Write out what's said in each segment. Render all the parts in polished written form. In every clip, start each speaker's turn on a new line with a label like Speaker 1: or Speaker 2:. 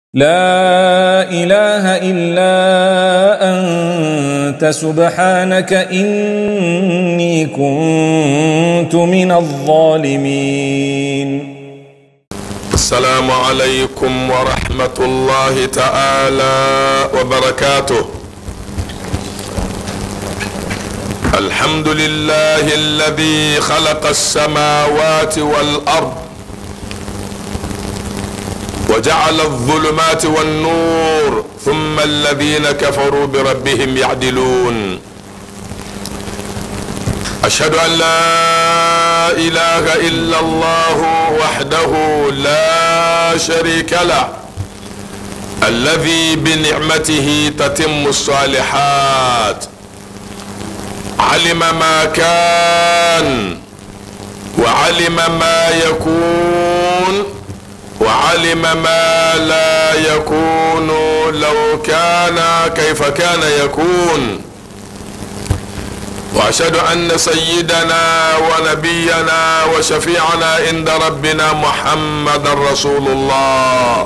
Speaker 1: لا إله إلا أنت سبحانك إني كنت من الظالمين.
Speaker 2: السلام عليكم ورحمة الله تعالى وبركاته. الحمد لله الذي خلق السماوات والأرض وجعل الظلمات والنور ثم الذين كفروا بربهم يعدلون. أشهد أن لا إله إلا الله وحده لا شريك له الذي بنعمته تتم الصالحات. علم ما كان وعلم ما يكون وعلم ما لا يكون لو كان كيف كان يكون. وأشهد أن سيدنا ونبينا وشفيعنا عند ربنا محمد رسول الله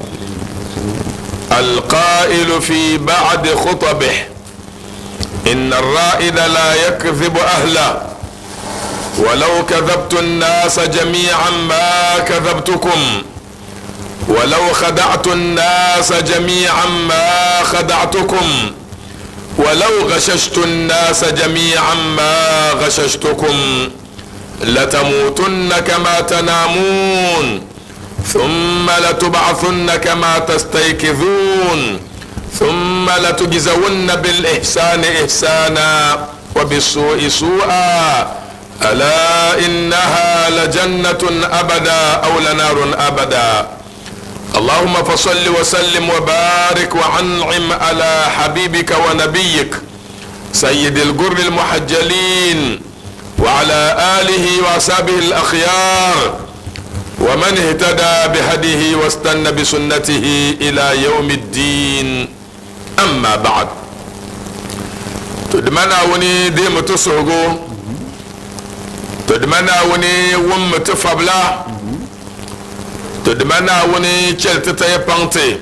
Speaker 2: القائل في بعد خطبه: إن الرائد لا يكذب أهله ولو كذبت الناس جميعا ما كذبتكم ولو خدعت الناس جميعا ما خدعتكم ولو غششت الناس جميعا ما غششتكم. لتموتن كما تنامون ثم لتبعثن كما تستيقظون ثم لتجزون بالإحسان إحسانا وبالسوء سوءا. ألا إنها لجنة أبدا أو لنار أبدا. اللهم فصل وسلم وبارك وأنعم على حبيبك ونبيك سيد الجر المحجلين وعلى آله وأصحابه الأخيار ومن اهتدى بهديه واستنى بسنته إلى يوم الدين. أما بعد، تدمنا وني ديم تسعقو تدمنا وني وم تفبلا تدمنا وني چلت تيبانتي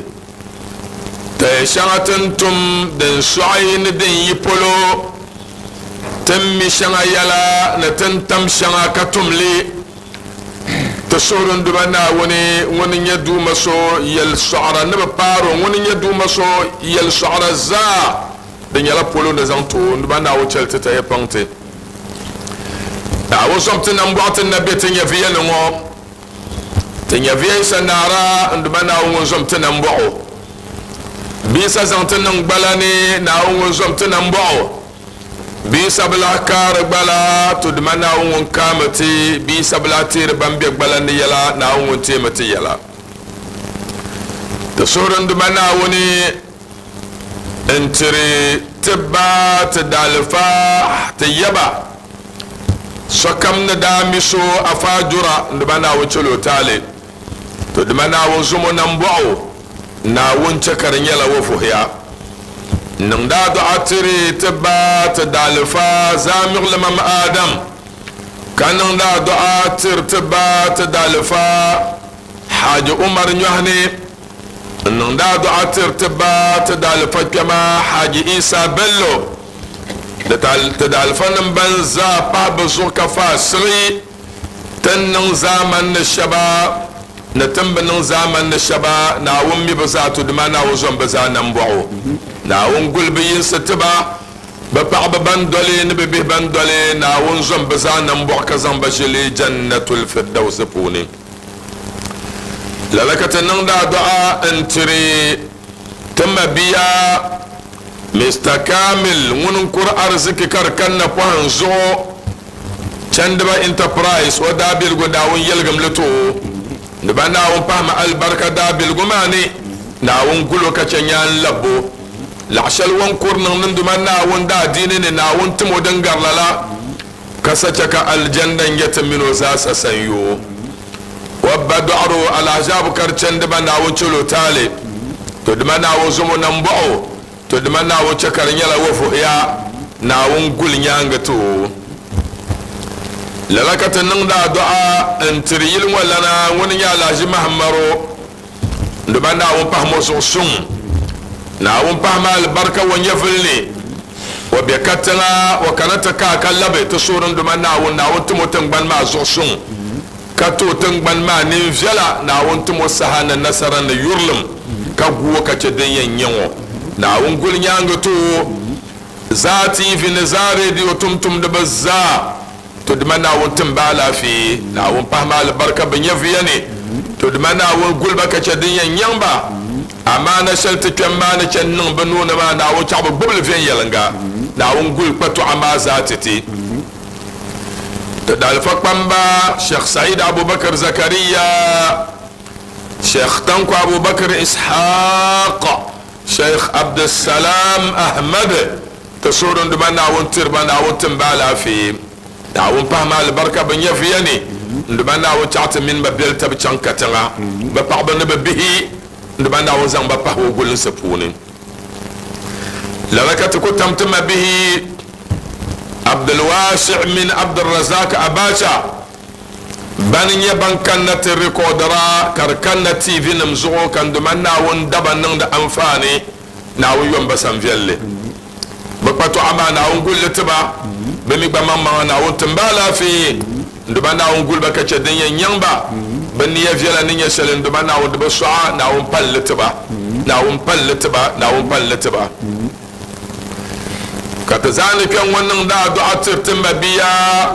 Speaker 2: تيشانتن تم دن سعين دن يبولو تم شنا يلا نتن تم شنا كتملي تسورن دمنا وني يدو مسو يل سعر نبپارو وني يدو مسو يل سعر زا دن يلا بولو نزانتو دمنا وچلت تيبانتي أو سمتنا مبعت النبي تنيفيا نمو تنيفيا سنارا عندما أو سمتنا مبعو بيسا زنتنا مبالاني ناو سمتنا مبعو بيسا بلاكار بلا تدمنا أو كامتي بيسا بلاتير بامبيك بلاني يلا ناو تيمتي يلا تسور عندما أوني انتري تبا تدالفا تيبا سكم ندامسو أفاجرا ndubana wucholo tale to dmana wuzumo nambo na wuncha karnyala wofuhya nanda do atiri tabat dalfa zamir lamam adam kananda do atir tabat dalfa haji umar nyahni nanda do atir tabat dalfa kama haji isa bello تدال فنن بنزا باب زوكا فاسري تنن زامن الشباب نتم زامن الشباب ناوم بزاتو دمانا وزوم بزا نمبعو ناوم قل بين ستبا ببعب بندولي نبي بندولي ناوم زوم بزا نمبع كزن بجلي جنة الفردوس بوني للك تنن دا دعاء انتري تم بيا Mr. Kamil وننكر أرزك كركنا بوانزو چندبا انترپرايز ودابل قداون يلغم لتو نبانا ونفهم البركة دابل قماني ناون قلو كچنيان لبو لعشل ونكر نندمنا وندا دينين ناون تمو دنگر للا كسچك الجنة يتمنو زاسا سنيو وبدعرو العجاب كر چندبا ناون چلو تالي تدمنا وزمو نمبعو to dama na wo chakar nyala wo fo ya na won gul nyanga to lalakata nang da du'a antiril wala na woni ya laji mahammaro nduma naawun pahamo zuɣu suŋ naawun pahama alibarika wa nyɛvulini wa be katiŋa wa kana ti kaa ka labi ti soori nduma naawun timo tingbani maa zuɣu suŋ ka too tingbani maa nin viɛla naawun timo saha ni nasara ni yurilim ka guo ka chɛ din yɛn nyɛ ŋɔ naawun guli nyaangi too zaa tv ni zaa radio tumtumdiba zaa to dima naawun tim ba alaafee naawun pahama alibarika bi nyɛ viyani to dima naawun guliba ka chɛ din yɛn nyɛŋba amaana shɛli ti kpɛm maa ni chɛ niŋ bi nuuni maa naawun chaɣa bi gbubili viɛnyɛlinga naawun guli kpatɔɣa maa zaa titi to dalifa kpamba sheikh said abubakar zakariya sheikh tanko abubakar ishaq sheikh abdulsalam ahmad ta sorin duma naawun tirba naawun tim ba alaafee naawun pahama alibarika bi nyɛ viyani nduma naawun chaɣati mini ba biɛli tabi chaŋ katiŋa ba paɣaba ni ba bihi nduma naawun zaŋ ba pahi o gulinsi puuni lala ka ti ku tam ti ma bihi abdulwasi min abdulrazak abacha bani nyɛ ban kanna ti rikodira ka di kanna tv nim zuɣu ka nduma naawun daba niŋdi anfaani naawun yɔmba san viɛlli bi kpatɔɣa maa naawun gulli tiba bi mi gba maŋmaŋa naawun timba alaafee nduma naawun guliba ka chɛ din yɛn nyɛŋba bi niya viɛla ni nyɛ shɛli nduma naawun di bi sɔɣa naawun palli tiba naawun palli tiba naawun palli tiba ka ti zaani kpɛŋ ŋɔ niŋda adduɣa tirti ma biya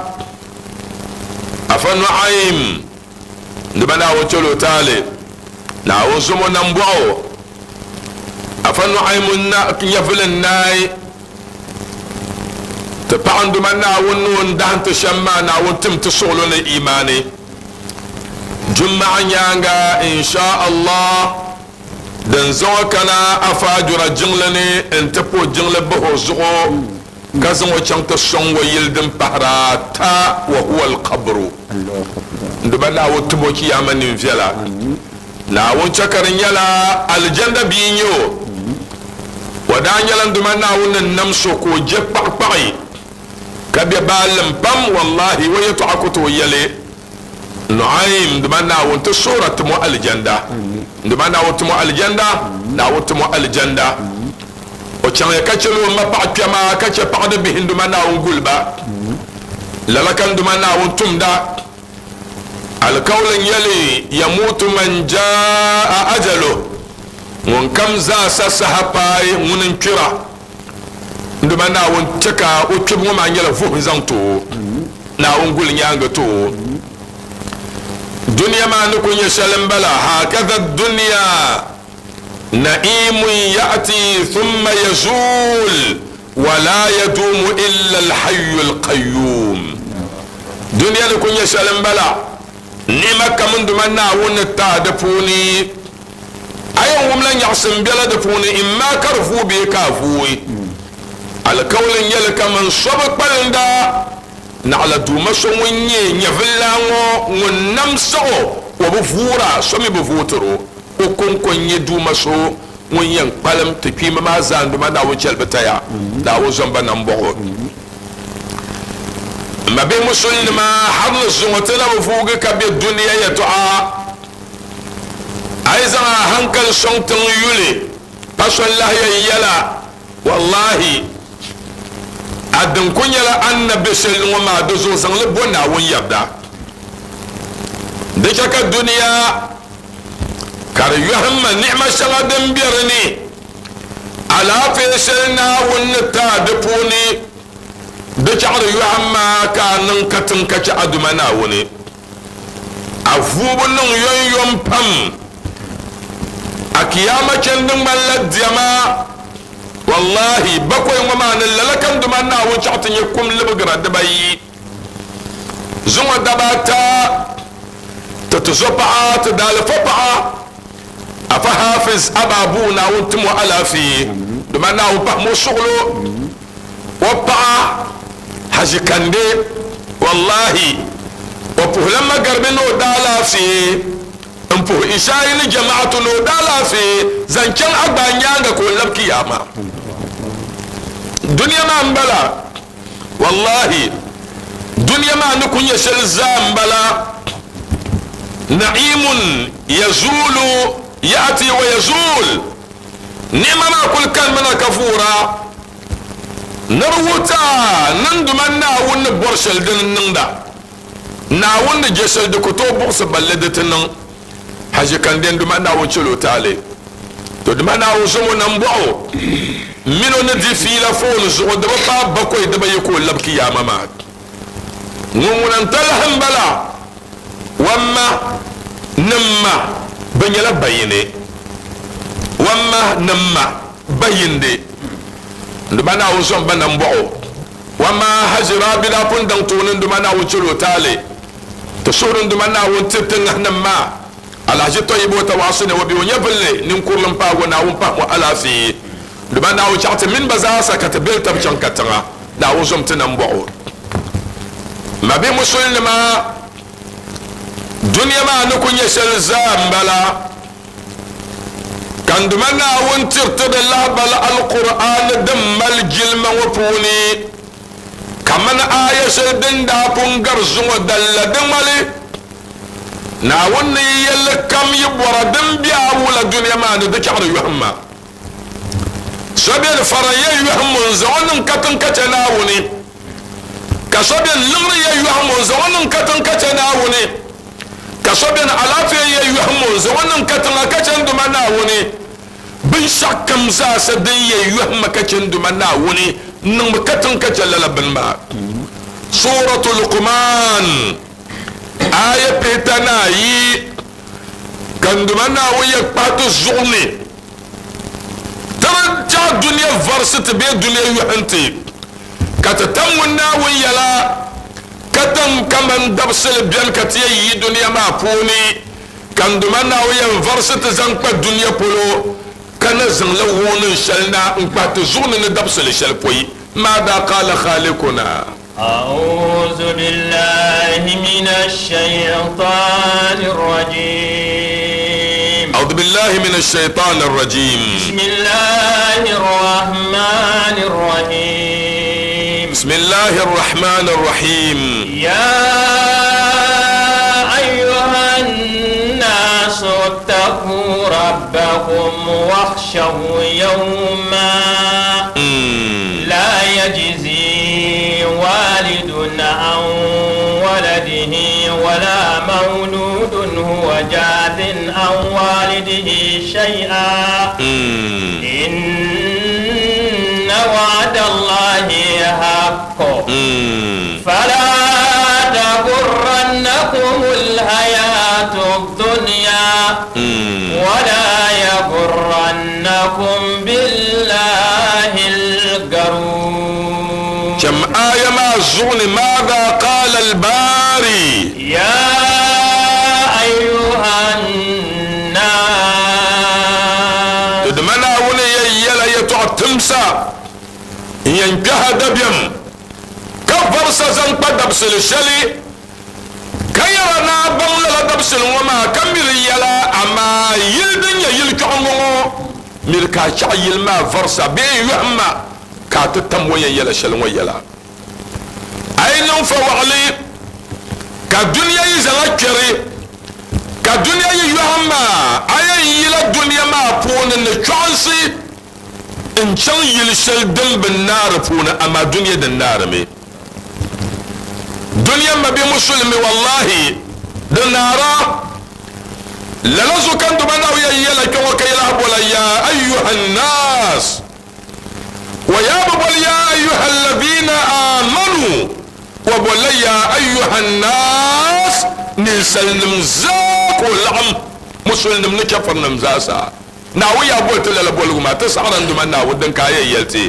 Speaker 2: afa nuaim nduma naawun chɛlo taali naawun zumo nam bɔɣu afa nuaim nyɛvulin naai ti paɣa nduma naawun nuun daham ti shɛm maa naawun tim ti suɣulo ni imaani juma'a nyaanga insha allah din zaŋɔ kana afaajura jiŋli ni n ti po jiŋli baho zuɣu ka zaŋ o chaŋ ti sɔŋ wa yili din pahara ta wa huwa alqabru nduma naawun timo kiyama nin viɛla naawun chɛ ka di nyɛla aljanda bii nyɛ o wa daa nyɛla nduma naawun ni nam so ka o je kpaɣikpaɣi ka be baalim pam wallahi wa yɛtɔɣa ku tooi yɛli nuaim nduma naawun ti soora timo aljanda nduma naawun timo aljanda naawun timo aljanda o chaŋya ka chɛ lo ma paɣa kpɛma ka chɛ paɣadi bihi nduma naawun guliba lala ka nduma naawun tumda alkawlin yɛli yamutu man jaa ajalu ŋun kam zaa sa saha paai ŋunin kpira nduma naawun chɛ ka o kpibu ŋɔ maa nyɛla vuhum zaŋ too naawun guli nyaanga too duniya maa ni ku nyɛ shɛli n bala hakadha duniya na'imun ya'ti thumma yazul wala yadumu illa alhayyu alqayyum duniya ni ku nyɛ shɛli n bala nima kam nduma naawun ni taa di puuni ayan wumla nyaɣasim biɛla di puuni imma ka di vuu bee ka a vuui alkawlin yɛli ka man sobi kpalinda naɣala duuma so ŋun nyɛ nyɛvulila ŋɔ ŋun nam saɣo o bi vuura so mi bi vuutiro o konkon nyɛ duuma so ŋun yɛn kpalim ti kpiimba maa zaa nduma naawun chɛli bi taya naawun zɔmba nam bɔɣu ma be musulnima har ni zuŋɔ ti na bi vuugi ka be duniya yɛtɔɣa a yi zaŋ a hankali sɔŋ tiŋ yuli pa so lahiya yɛla wallahi a din ku nyɛla an na be shɛli ŋɔ maa di zuɣu zaŋli bo naawun yɛbda di chɛ ka duniya ka di yɔhimma ni'ima shɛŋa din be di ni alaafee shɛli naawun ni taa di puuni di chɛɣu di yɔhimma ka a niŋ ka tiŋ ka chɛ a duma naawuni a vuubu niŋ yɔnyɔm pam a kiyama chɛndi ŋmanila diɛma wallahi bakwai ŋɔ maa ni lala kan duma naawun chaɣu ti nyɛ kum libigira dibayi zuŋɔ dabaata ti zo paɣa ti daalifa paɣa afa hafiz ababu naawun timo alaafee duma naawun pahamo suɣulo o paɣa haji kande wallahi o puhulama garbi ni o daa alaafee n puhi ishaayi ni jamaatu ni o daa alaafee zaŋ chaŋ a gbaa nyaanga ka o labi kiyama duniya maa n bala wallahi duniya maa ni ku nyɛ shɛli zaa n bala na'imun yazulu يأتي ويزول نعمنا كل كان من كفورا نروتا نندمنا ناون برشل دن نندا ناون جسل دكتو بوس بلدتنا حاجة كان دين دمنا ناون شلو تالي تدمنا ناون سمو نمبعو منو ندي فيلا فون زغو دبا بكوي دبا يكون لبكي يا ممات نمونا نتلهم بلا وما نما بنيلا بيني وما نما بيندي ndumana wuzon banan bo'o wama hajira bila pun dan tunin ndumana wuciro tale to surun ndumana won titin nan ma alaji to yibo ta wasu ne wabi wonya bulle nin kurlun pago na won pa mu alafi ndumana wucata min baza saka ta bil tabchan katanga da wuzon tinan bo'o mabi musulma dunya ma nukun yashal zambala كندمنا وانترتد الله بل القرآن دم الجلم وفوني كمن آية سلدن دابون غرزو دل دمالي ناوني يلكم يبورا دم بياولا دنيا ما ندكار يهما سبيل فريا يهمون زوانن كتن كتناوني كسبيل لغريا يهمون زوانن كتن كتناوني كسبيل علافيا يهمون زوانن كتن كتناوني bin shakam za sa din ya yuh makacin dumanna wuni nan makatan kacal lalabin ba suratul luqman aya petana yi kan dumanna wuya patu zulni tarja dunya varsat be dunya yuhanti kata tamuna wiyala katam kaman dabsal biyan katiyi dunya ma puni kan dumanna wuya varsat zanqa dunya polo كان زنلون شلنا انقات زون ندبسل شلبوي ماذا قال خالقنا
Speaker 3: أعوذ بالله من الشيطان الرجيم
Speaker 2: أعوذ بالله من الشيطان الرجيم
Speaker 3: بسم الله الرحمن الرحيم
Speaker 2: بسم الله الرحمن الرحيم
Speaker 3: يا أيها الناس اتقوا ربكم واخشوا يوما لا يجزي والد عن ولده ولا مولود هو جاز عن والده شيئا إن وعد الله حق فلا تغرنكم الحياة الدنيا ولا يغرنكم بالله الغرور
Speaker 2: كم آية ما زون ماذا قال الباري
Speaker 3: يا أيها الناس
Speaker 2: تدمنا ولي يلا يتوع تمسا ينكها دبيم كفر سزن قدبسل الشلي كيرنا بملا دبسل وما كمل يلا أما يلدن يلكعمو ملكا شعيل ما فرصة بي يهما كاتتم ويا يلا شل ويلا أين فوعلي كالدنيا يزلكري كالدنيا يهما أين يلا الدنيا ما بون النشانسي إن شان يلشل دم بالنار بون أما دنيا النار مي دنيا ما بمسلم والله دنارا للزو كان دمنا ويا يلا كوكا يلا ولا يا أيها الناس ويا بقول يا أيها الذين آمنوا وبقول يا أيها الناس نسلم زاك والعم مسلم نكفر نمزاسا ناوي يا بقول تلا بقول ما تسعر عندما ودن كايا يلتي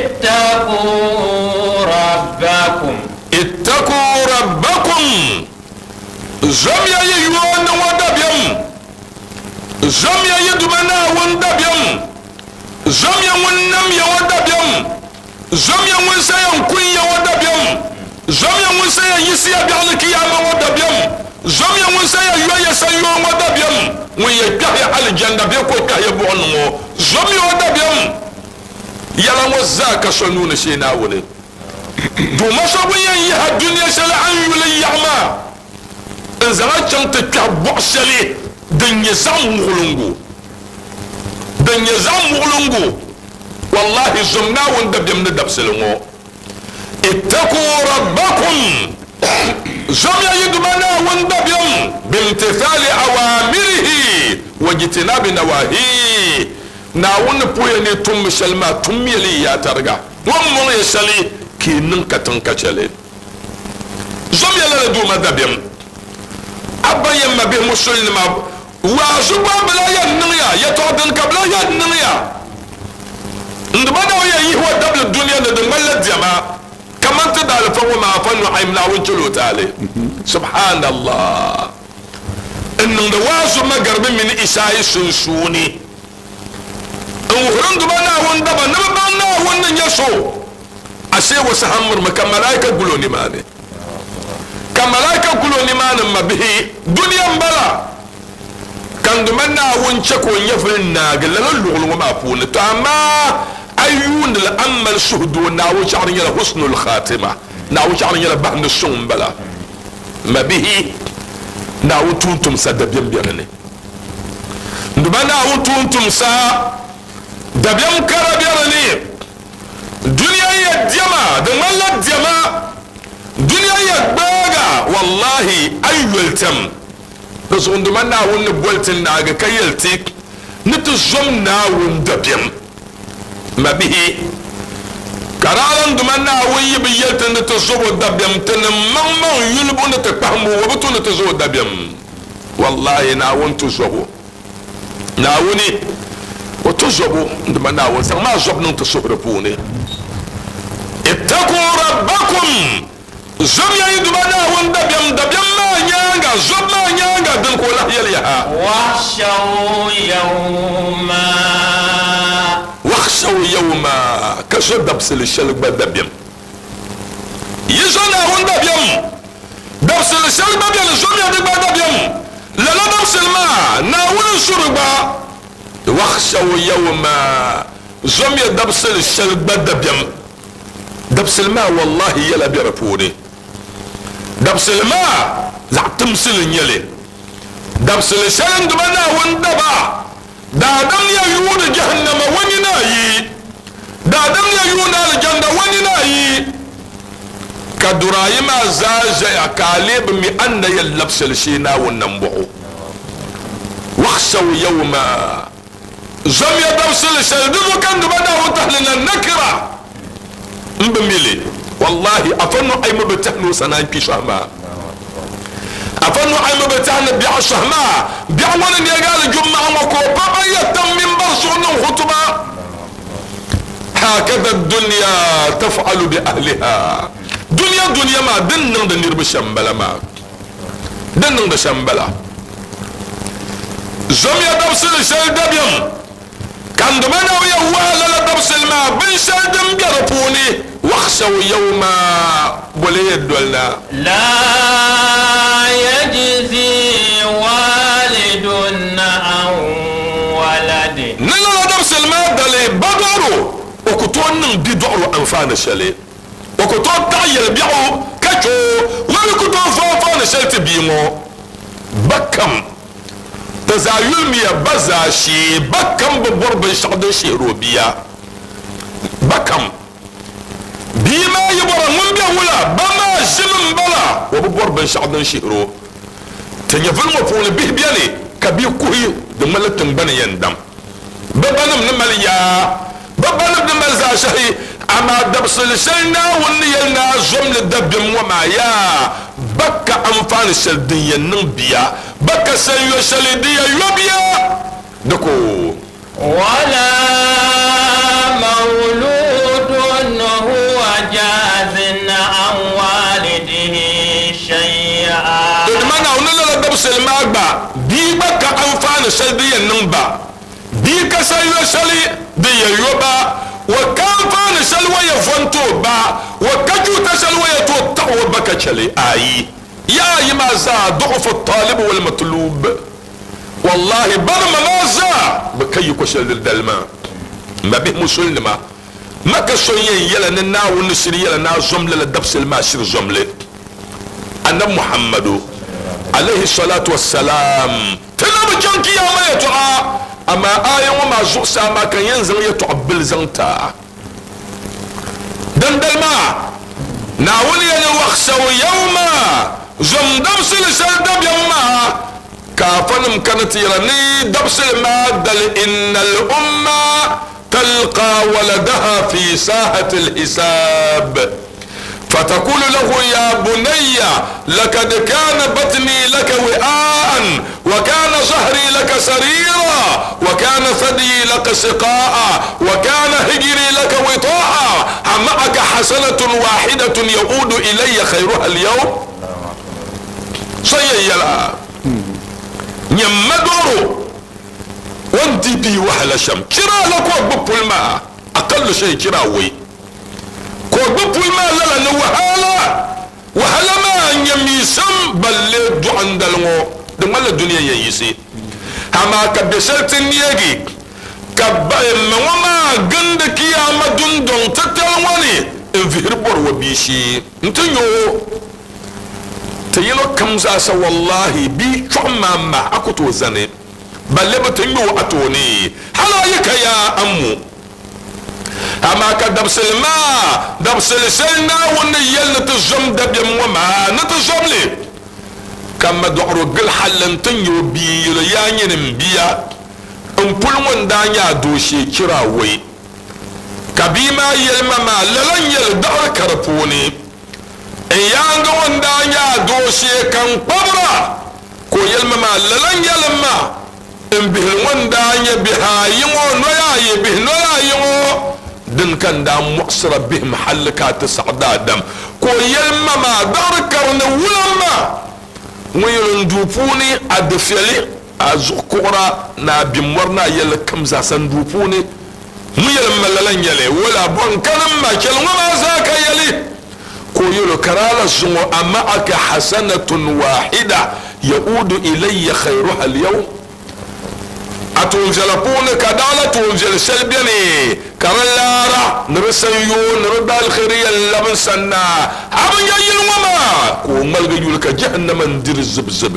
Speaker 3: اتقوا ربكم
Speaker 2: اتقوا ربكم زميا يوان ودبيم زميا يدمنا وندبيم زميا ونم يودبيم زميا ونسيا كن يودبيم زميا ونسيا يسيا بيعنك يا ما ودبيم زميا ونسيا يويا سيوا ودبيم ويكاه على الجنة بيكو كاه بونمو زميا ودبيم يلا وزاك سنون سينا ولي دوما سويا يها الدنيا سلا عن يولي يعمى إن زمان كنت تكبع سلي دنيا زام غلنغو dan ya zam mulungu wallahi zumna wanda bim da dabsilmo ittaqu rabbakum زم يدمنا وندبيم بامتثال أوامره واجتناب نواهيه ناون بويني تم شلما تم يلي يا ترغا ومن يسلي كي ننكتن كتلي زم يلا دوما دبيم أبا يما به مسلم وازبا بلا ينيا يتودن قبلا ينيا ندبنا ويا يهوى دبل الدنيا ندمل الجماعة كمان تدعي فهو ما فنو عيمنا ونجلو تالي سبحان الله إن الوازو ما قرب من إساء سنسوني وهرند بنا وندبا نبنا وننجسو أسي وسهمر ما كملايكا قلوني ماني كملايكا قلوني ماني ما به دنيا مبلا كان دمنا ونشك ونيفل الناقل للغلو ما فون تاما أيون الأمل شهدو ناو شعرين يلا حسن الخاتمة ناو شعرين يلا بحن السوم بلا ما به ناو تونتم سا دبيم بيغني ندبا ناو تونتم سا دبيم كرا بيغني دنيا يديما دمال الديما دنيا يدباغا والله أيولتم بس ندبا ناو نبولتن ناغا كيلتك نتزم ناو ندبيم ما به كرالن دمنا وي بيتن تزو دبيم تن مم يلبون تقامو وبتون تزو دبيم والله ناون تزو ناوني وتزو دمنا وسما زبن تسبربوني اتقوا ربكم زم يدمنا وندبيم دبيم ما نيانغا زب ما نيانغا دن كولا يليها
Speaker 3: واخشوا يوما
Speaker 2: واخشوا يوما كشو دبسل الشلق بدبيم يزنا هون دبيم دبسل الشلق بدبيم زوميا دي بدبيم لا دبسل ما ناول الشربا واخشوا يوما زوميا دبسل الشلق بدبيم دبسل ما والله يلا بيرفوني دبسل ما لا تمسل يلي دبسل الشلق دبنا هون دبا دادم يا يون جهنم ونينا يي دادم يا يون الجنة ونينا يي كدراي ما زاج يا كالب مي أن يلبس الشينا والنبو واخشوا يوما زم يدبس الشيء كان دبنا وتحلنا النكرة مبملي والله أفنو أي مبتحنو سناي بيشاما أفنو أي مبتحن بيع شهما بيع ولن يقال جمعة وكوبا يتم من برسون خطبة هكذا الدنيا تفعل بأهلها دنيا ما دنن دنير بشمبلا ما دنن بشمبلا زميا دبسل شل دبيم كان دمنا ويا ولا دبسل ما بن شل دم بيرفوني واخشوا يوما بولي الدولنا
Speaker 3: لا يجزي والد عن ولده
Speaker 2: نلا دبسل ما دلي بدرو وكتون بدرو انفان شلي وكتون تايل بيعو كاتو ولا كتون فان شلت بيمو بكم تزايل ميا بزاشي بكم ببرب شعد شيروبيا بكم بما يبرا من بيولا بما جمن بلا وببرب شعد شيرو تنيفل مفعول به بيالي كبي كوي دملت بني يندم ببنم نمليا ببنم نمزاشي اما دبسل سلنا ونيلنا زمل دبم وما يا بك انفان السلدية نبيا بك سيو سلدية يبيا دكو
Speaker 3: ولا مولود هو جاز عن والده شيئا
Speaker 2: ادمنا ونلا دبسل ماغبا بي بك انفان السلدية نبا بي كسيو سلدية يبا وكان فان سلوى يفنتو با وكجو تسلوى يتوتعو بك شلي اي يا يمازا ضعف الطالب والمطلوب والله برما مازا بكي كشل الدلما ما به مسلمة ما كسوين يلا ننا ونسري يلا نا زملة لدبس الماشر زملة أنا محمد عليه الصلاة والسلام تنام جنكي يا ما يتعى amma ayan wa ma zo sama kan yanzu ya tu'abbil zanta dan dalma na wani yana waqsaw yawma zum dabsil sal dab yamma kafanum kanat yarani dabsil ma dal innal umma تلقى ولدها في ساحة الحساب فتقول له يا بني لقد كان بطني لك وعاء وكان ظهري لك سريرا وكان ثدي لك سقاء وكان هجري لك وطاء أمعك حسنة واحدة يعود إلي خيرها اليوم سيئلا نمدورو وانتي بي وحل شم كرا لكو بطل ما أقل شيء كرا وي كو بطل ما للا وحلا ما يميسم بل دو عند المو دمال الدنيا ييسي هما كبسلت نيجي كبا وما قند كياما دون تتلواني انفهر بور وبيشي انتو تيلو كمزاسا والله بي شعما ما أكتو زني balle batun yi wa atoni halayika ya ammu amma ka dabsil na wani yalla ta zom dabyan wa ma na ta zomle kama dɔɣiro gili halin tun yi biyir ya nyinin biya in pulmun da ya doshe kira wai ka bi ma yelma ma lalan yel dɔɣir karfoni in ya ga wanda ya doshe kan kwabra ko yelma ma lalan yelma ma in bihil wanda ya biha yingo noya ye bih noya yingo din kan da mu'sira bih mahallaka ta sa'da dam ko yelma ma darkar na wulama wayilun dufuni adfili azukura na bimwarna yel kamza san dufuni muyel malalan yele wala bon kalam ma kelma ma zaka yeli ko yelo karala zumo amma aka hasanatun wahida yaudu ilayya khayruha al-yawm atunzela pune kadala tunzel selbiyani karallara nirsanyo nirdal khiriya laban sanna abin yayin wama ko malga yulka jahannaman dir zibzib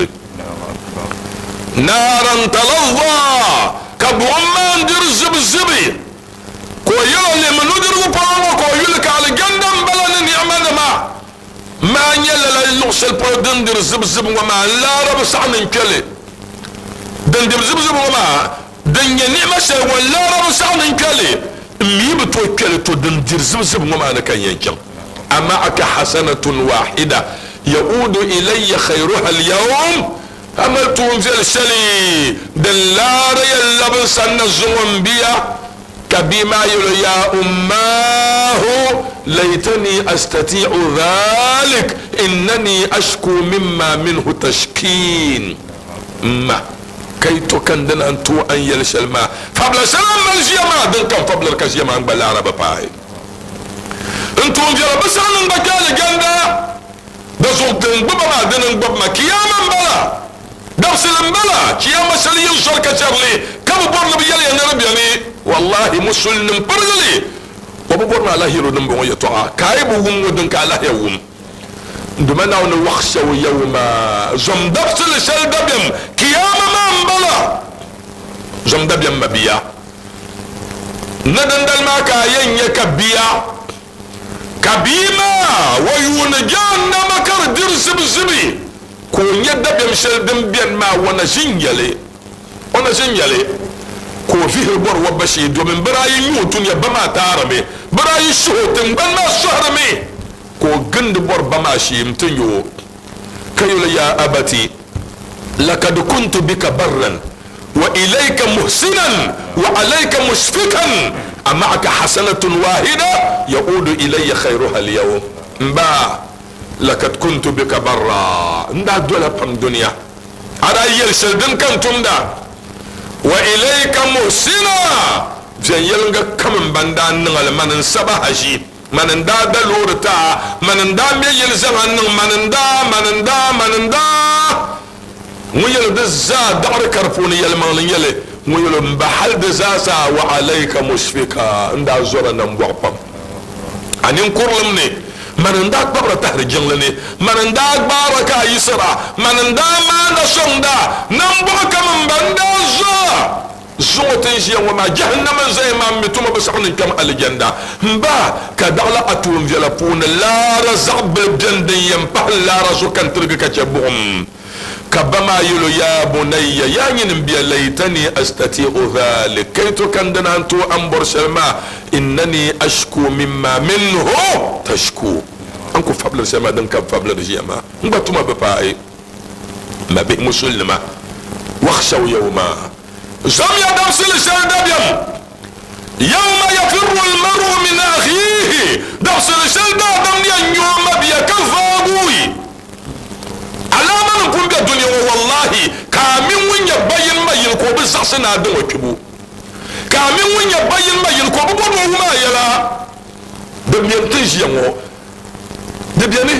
Speaker 2: naran talazza kabu man dir zibzib ko yole manudir wupawo ko yulka al gandam balan ni'man ma nyala la lusel podin dir zibzib wama la rab sa'nin kale dan dir zibzib wama dan ya ni'ma shay wala rab sa'nin kale mi bi to kale to dan dir zibzib wama na kan yankin amma aka hasanatun wahida yaudu ilayya khayruha al-yawm amal tunzil shali dan la rayal sanna zuwan biya كبما يا أماه ليتني أستطيع ذلك إنني أشكو مما منه تشكين ما كي تكندن أنتو أن يلش الماء فبلا سلام الجيما دن كم فبلا الكجيما أن بلا عرب باي أنتو انجل بس أن بكال جندا دزوك دن ببما دن ببما كياما بلا درس المبلا كياما سلي يوصل كشرلي كم بورل بيالي أن ربي يعني والله مسلم برغلي وبورنا لا هيرو دمبو يتوعا كايبو وم ودن كالا يوم دمنا ونوخش يوم زمدبت لسل دبيم كياما ما مبلا زمدبيم مبيا ندن دلما كاين يكبيا كبيما ويون جهنم كر درس بزبي كون يدبيم سل دمبيان ما ونجنجلي ko fihir bor wabashi domin birayin yutun ya bama tarame birayin shuhutun ban ma shahrame ko gand bor bama shi mtun yo kayul ya abati laqad kuntu bika barran wa ilayka muhsinan wa alayka mushfikan amaka hasanatun wahida yaudu ilayya khayruha al-yawm ba laqad kuntu bika barra nda dola pam dunya ada yel shaldin kan tumda wa ilayka muhsina jayelnga kaman banda nangal manan sabahaji manan da dalurta manan da me yel zaman manan da muyel da za dar karfuni yel manan yele muyel mbahal da za wa alayka mushfika nda zora nan bopam anin kurlum ne manan da babra tahrijin ne manan da baraka yisra manan da ma da sonda nan bo kaman banda zo زوتين جيا وما جهنم زي ما متوما بسحن كم الجنة مبا كدغلا أتون فيلابون لا رزق بالجند ينبح لا رزق كان ترك كتبهم كبما يلو يا بني يا ينبي ليتني أستطيع ذلك كيف كان دنانتو أمبر سلما إنني أشكو مما منه تشكو أنكو فابل سلما دنكا فابل جيما مبتوما بباي ما به مسلمة واخشوا يوما زم يدم سلسل دبيم يوم يفر المرء من أخيه دم سلسل دبيم يوم بيكفابوي على ما نكون بالدنيا والله كامين وين يبين ما ينكو بزحسنا دم وكبو كامين وين يبين ما ينكو بقول ما يلا دم ينتج يمو دبيني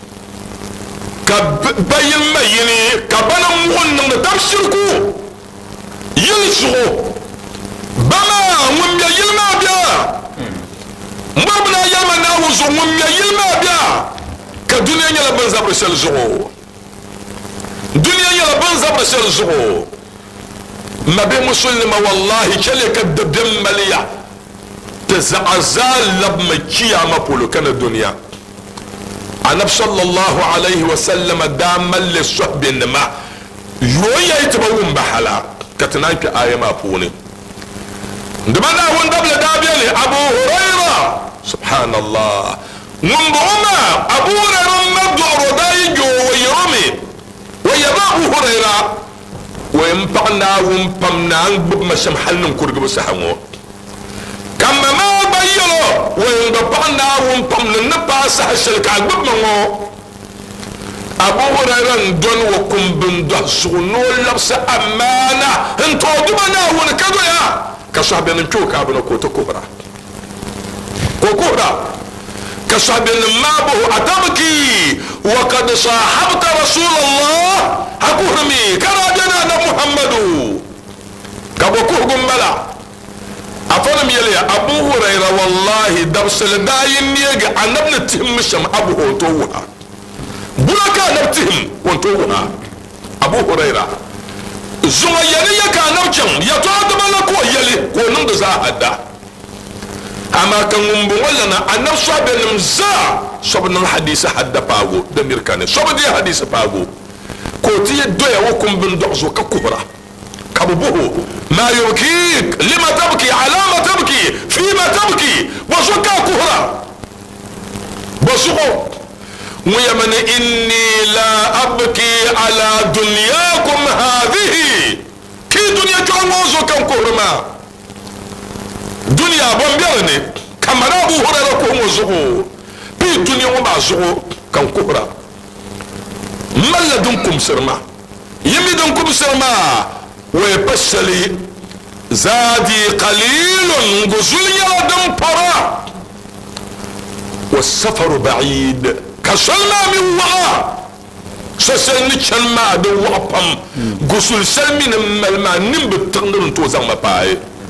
Speaker 2: كبين ما يني كبنا مون دم شركو يلسو بما وميا يلما بيا مبنا يلما ناوزو وميا يلما بيا كدنيا يلا بنزابر سلزو دنيا يلا بنزابر سلزو ما بين مسلمة والله كلك الدم مليا تزعزال لبما كيا ما بولو كان الدنيا النبي صلى الله عليه وسلم دام للصحب النما يويا يتبون بحلا كتنان كآية ما بوني دمنا وندبل دابيني أبو هريرة سبحان الله منبعما أبو هريرة مبدو ردايجو ويرمي ويبا أبو هريرة ويمبعنا ومبمنا نبب مشمحل نمكرق بسحمو كما ما بيلو ويمبعنا ومبمنا نبا سحشلك عقب منو أبو هريرة دون وكم بندح سغنو لبس أمانة انتو دمنا ونكدو يا كصحب ينشوك أبنا كوتا كبرى كصحب ينمابه أتبكي وقد صاحبت رسول الله أكهرمي كراجنا محمد كبكوه قنبلا أفرم يلي أبو هريرة والله درس لداين يجي عن ابن تهمشم أبو هوتوها بلكا نبتهم وانتوها أبو هريرة زغياني يكا نبتهم يتعد ملكو يلي ونمد زاهدا أما كان مبولنا أن نفسه بنمزا صبنا الحديث حد باغو دمير كان صب دي حديث باغو كوتي الدوية وكم بندعزو ككبرى كببوه ما يبكيك لما تبكي على ما تبكي فيما تبكي وزكا كهرى بسقو ويمن إني لا أبكي على دنياكم هذه كي دنيا جوانوزو كم كهرما دنيا بمبيرني كما أبو هريرة كم وزغو بي دنيا وما زغو كم كهرا ملا دنكم سرما يمي دنكم سرما ويبسلي زادي قليل نقزل يردن برا والسفر بعيد كسلما من وعا سسلني كلمة دو وعبم قسل سلمي نمالما نمبت تغنر توزن مباي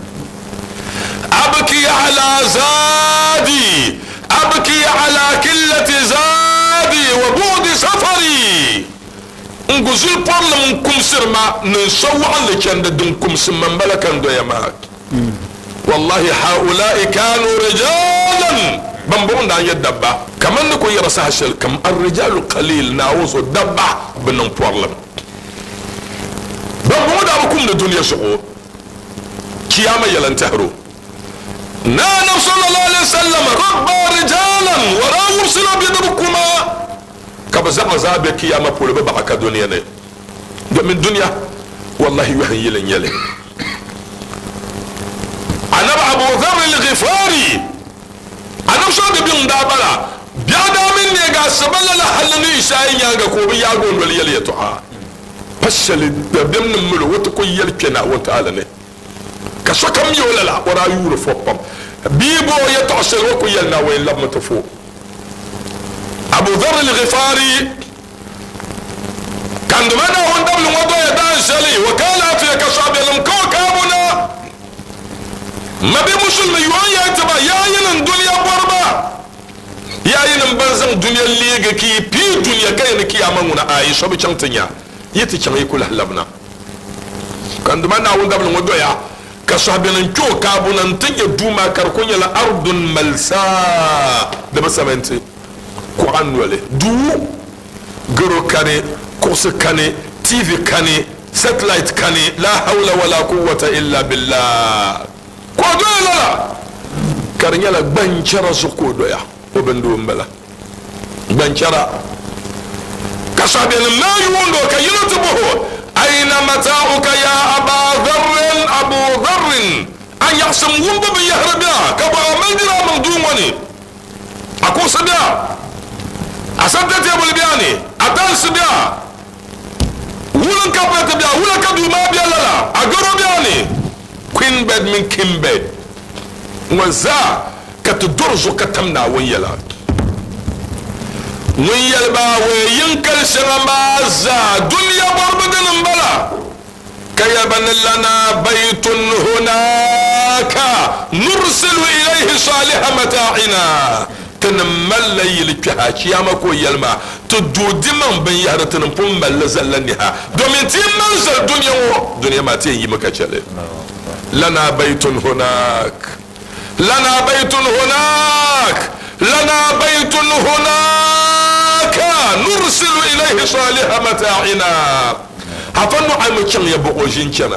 Speaker 2: أبكي على زادي أبكي على كلة زادي وبعد سفري نقزل برلم كم سرما ننسوع لكن دنكم سمم بلكا دو يماك والله هؤلاء كانوا رجالا بمبون دا يدبا كمان نكو يرسها شل كم الرجال قليل ناوزو دبا بنن برلم بمبون دا بكم لدنيا شعور كياما يلنتهرو نانا صلى الله عليه وسلم ربا رجالا ولا يرسل بيدبكما كبزع زابك يا مبول ببعك دنيا من دنيا والله يهن يلن يلن أنا أبو ذر الغفاري أنا شاد بيون دابلا بيادا من يجا سبلا لا حلني شاين يجا كوبي يجون ولا يلي يتوها بس اللي بيمن ملو وتكون يلي كنا وتعالى كسكم يولا لا ورا يور فوقهم بيبو يتعسل وكو يلنا وين لما تفوق أبو ذر الغفاري كان دمنا هون دبل وضع يدان سلي وكان في كشاب يلم كوكابنا ما بي مسلم يوان يتبا يا ين الدنيا بربا يا ين بنزم الدنيا اللي كي بي الدنيا كاين كي امانونا اي شو بيچانتنيا يتي چان يكل حلبنا كان دمنا هون دبل وضع يا كصحبنا نشو كابونا نتني دوما كركوني الأرض ملساء ده بس أنتي قرآن ولا دو جرو كاني كورس كاني تي في كاني ساتلايت كاني لا حول ولا قوة إلا بالله كودو لا كارنيا لا بنشرا سكودو يا وبندو مبلا بنشرا كصحبنا ما يوندو كيلتبه أين متاعك يا أبا ذر أبو ذر أن يحسم ومب بيهربيا كبا مندرا مندومني أكو سبيا أسدت يا بلبياني أتان سبيا ولن كبت بيا ولن كدو ما بيا لا أقرب بياني كوين بيد من كيم بيد وزا كتدرزو كتمنا ويلا ويلبا وينكل شغمازا دنيا بربدن مبلا كيبن لنا بيت هناك نرسل إليه صالح متاعنا تنمل ليل كهاش يا مكو يلما تدود من بين يهرتن بوم ملزلنها دومينتي منزل دنيا ما تي مكچله لنا بيت هناك لنا بيت هناك لنا بيت هناك نرسل إليه صالح متاعنا هفنو عم كان يبقو جنكنا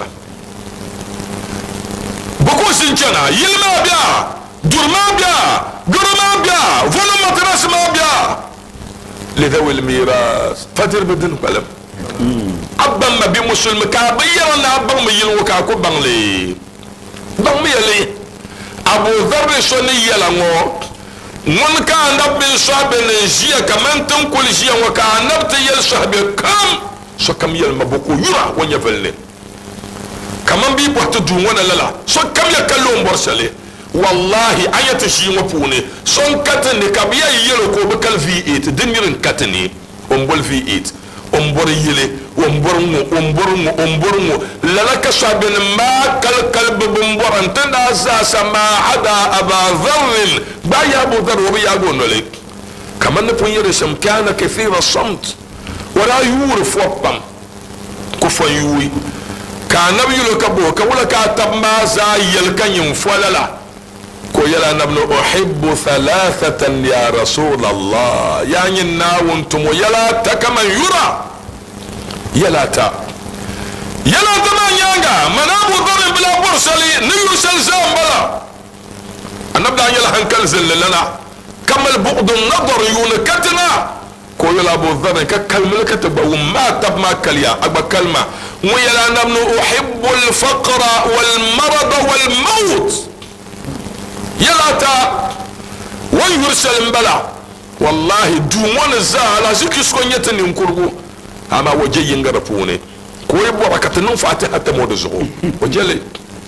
Speaker 2: بقو جنكنا يلما بيا درما بيا قرما بيا فلو مترس ما بيا لذوي الميراث فتر بدن قلم أبا ما بمسلم كابيا ولا أبا ما يلوكا كو بانلي بان يلي أبو ذر سني يلانو من كان نبي صاحب الجيا كمان تنقل جيا وكان نبتي يل صاحب كم سو كم يل مبوكو يرا ونيفلني كمان بي بوحت دونا لا سو كم يكلون برسلي والله آية شيء مفهومه سون كاتني كبيا يلو كو بكال في 8 دنيرن كاتني أمبول في 8 أمبور يلي أمبورمو لك صابن ما كالكلب بمبور انتنا أساس ما عدا أبا ذر بايا أبو ذر وبيا أقول لك كمان نفون يرسم كان كثير الصمت ولا يورف وطم كفا يوي كان نبي لك أبوك ولا كاتب ما زاي يلكن ينفولا كويلا نبن أحب ثلاثة يا رسول الله يعني ناونتم يلا تكما يرى يلا تا يلا تما يانغا من أبو ذر بلا برسلي نيرسل زامبلا النبدا يلا هنكل زل لنا كما البغض النظر يونكتنا كويلا أبو ذر ككلمة كتب وما تب ما كليا أبا كلمة ويلا نبن أحب الفقر والمرض والموت يلا تا ويرسل مبلا والله دومون الزالة زكسكون يتني مكرغو أما وجي ينغرفوني كوي بركة نفعتي حتى مود الزغو وجلي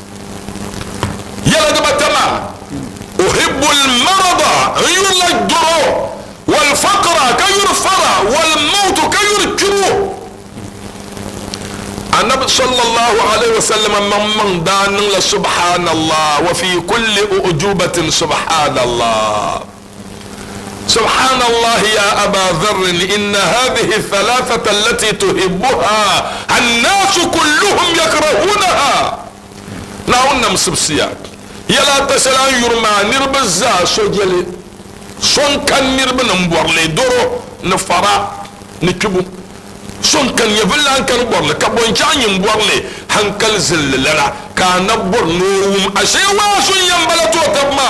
Speaker 2: يلا دبا تمام أحب المرض يلا الدرو والفقر كيرفر والموت كيركرو النبي صلى الله عليه وسلم من دان سبحان الله وفي كل أعجوبة سبحان الله سبحان الله يا أبا ذر إن هذه الثلاثة التي تحبها الناس كلهم يكرهونها نعونا مسبسيات يلا تسلان يرمى نربزا سجلي son kan nirba nan borle doro na fara ni kibu son kan yevla kan borle ka bon chanyin borle hankal zillala ka na bornum ashe wa sun yambala to tabma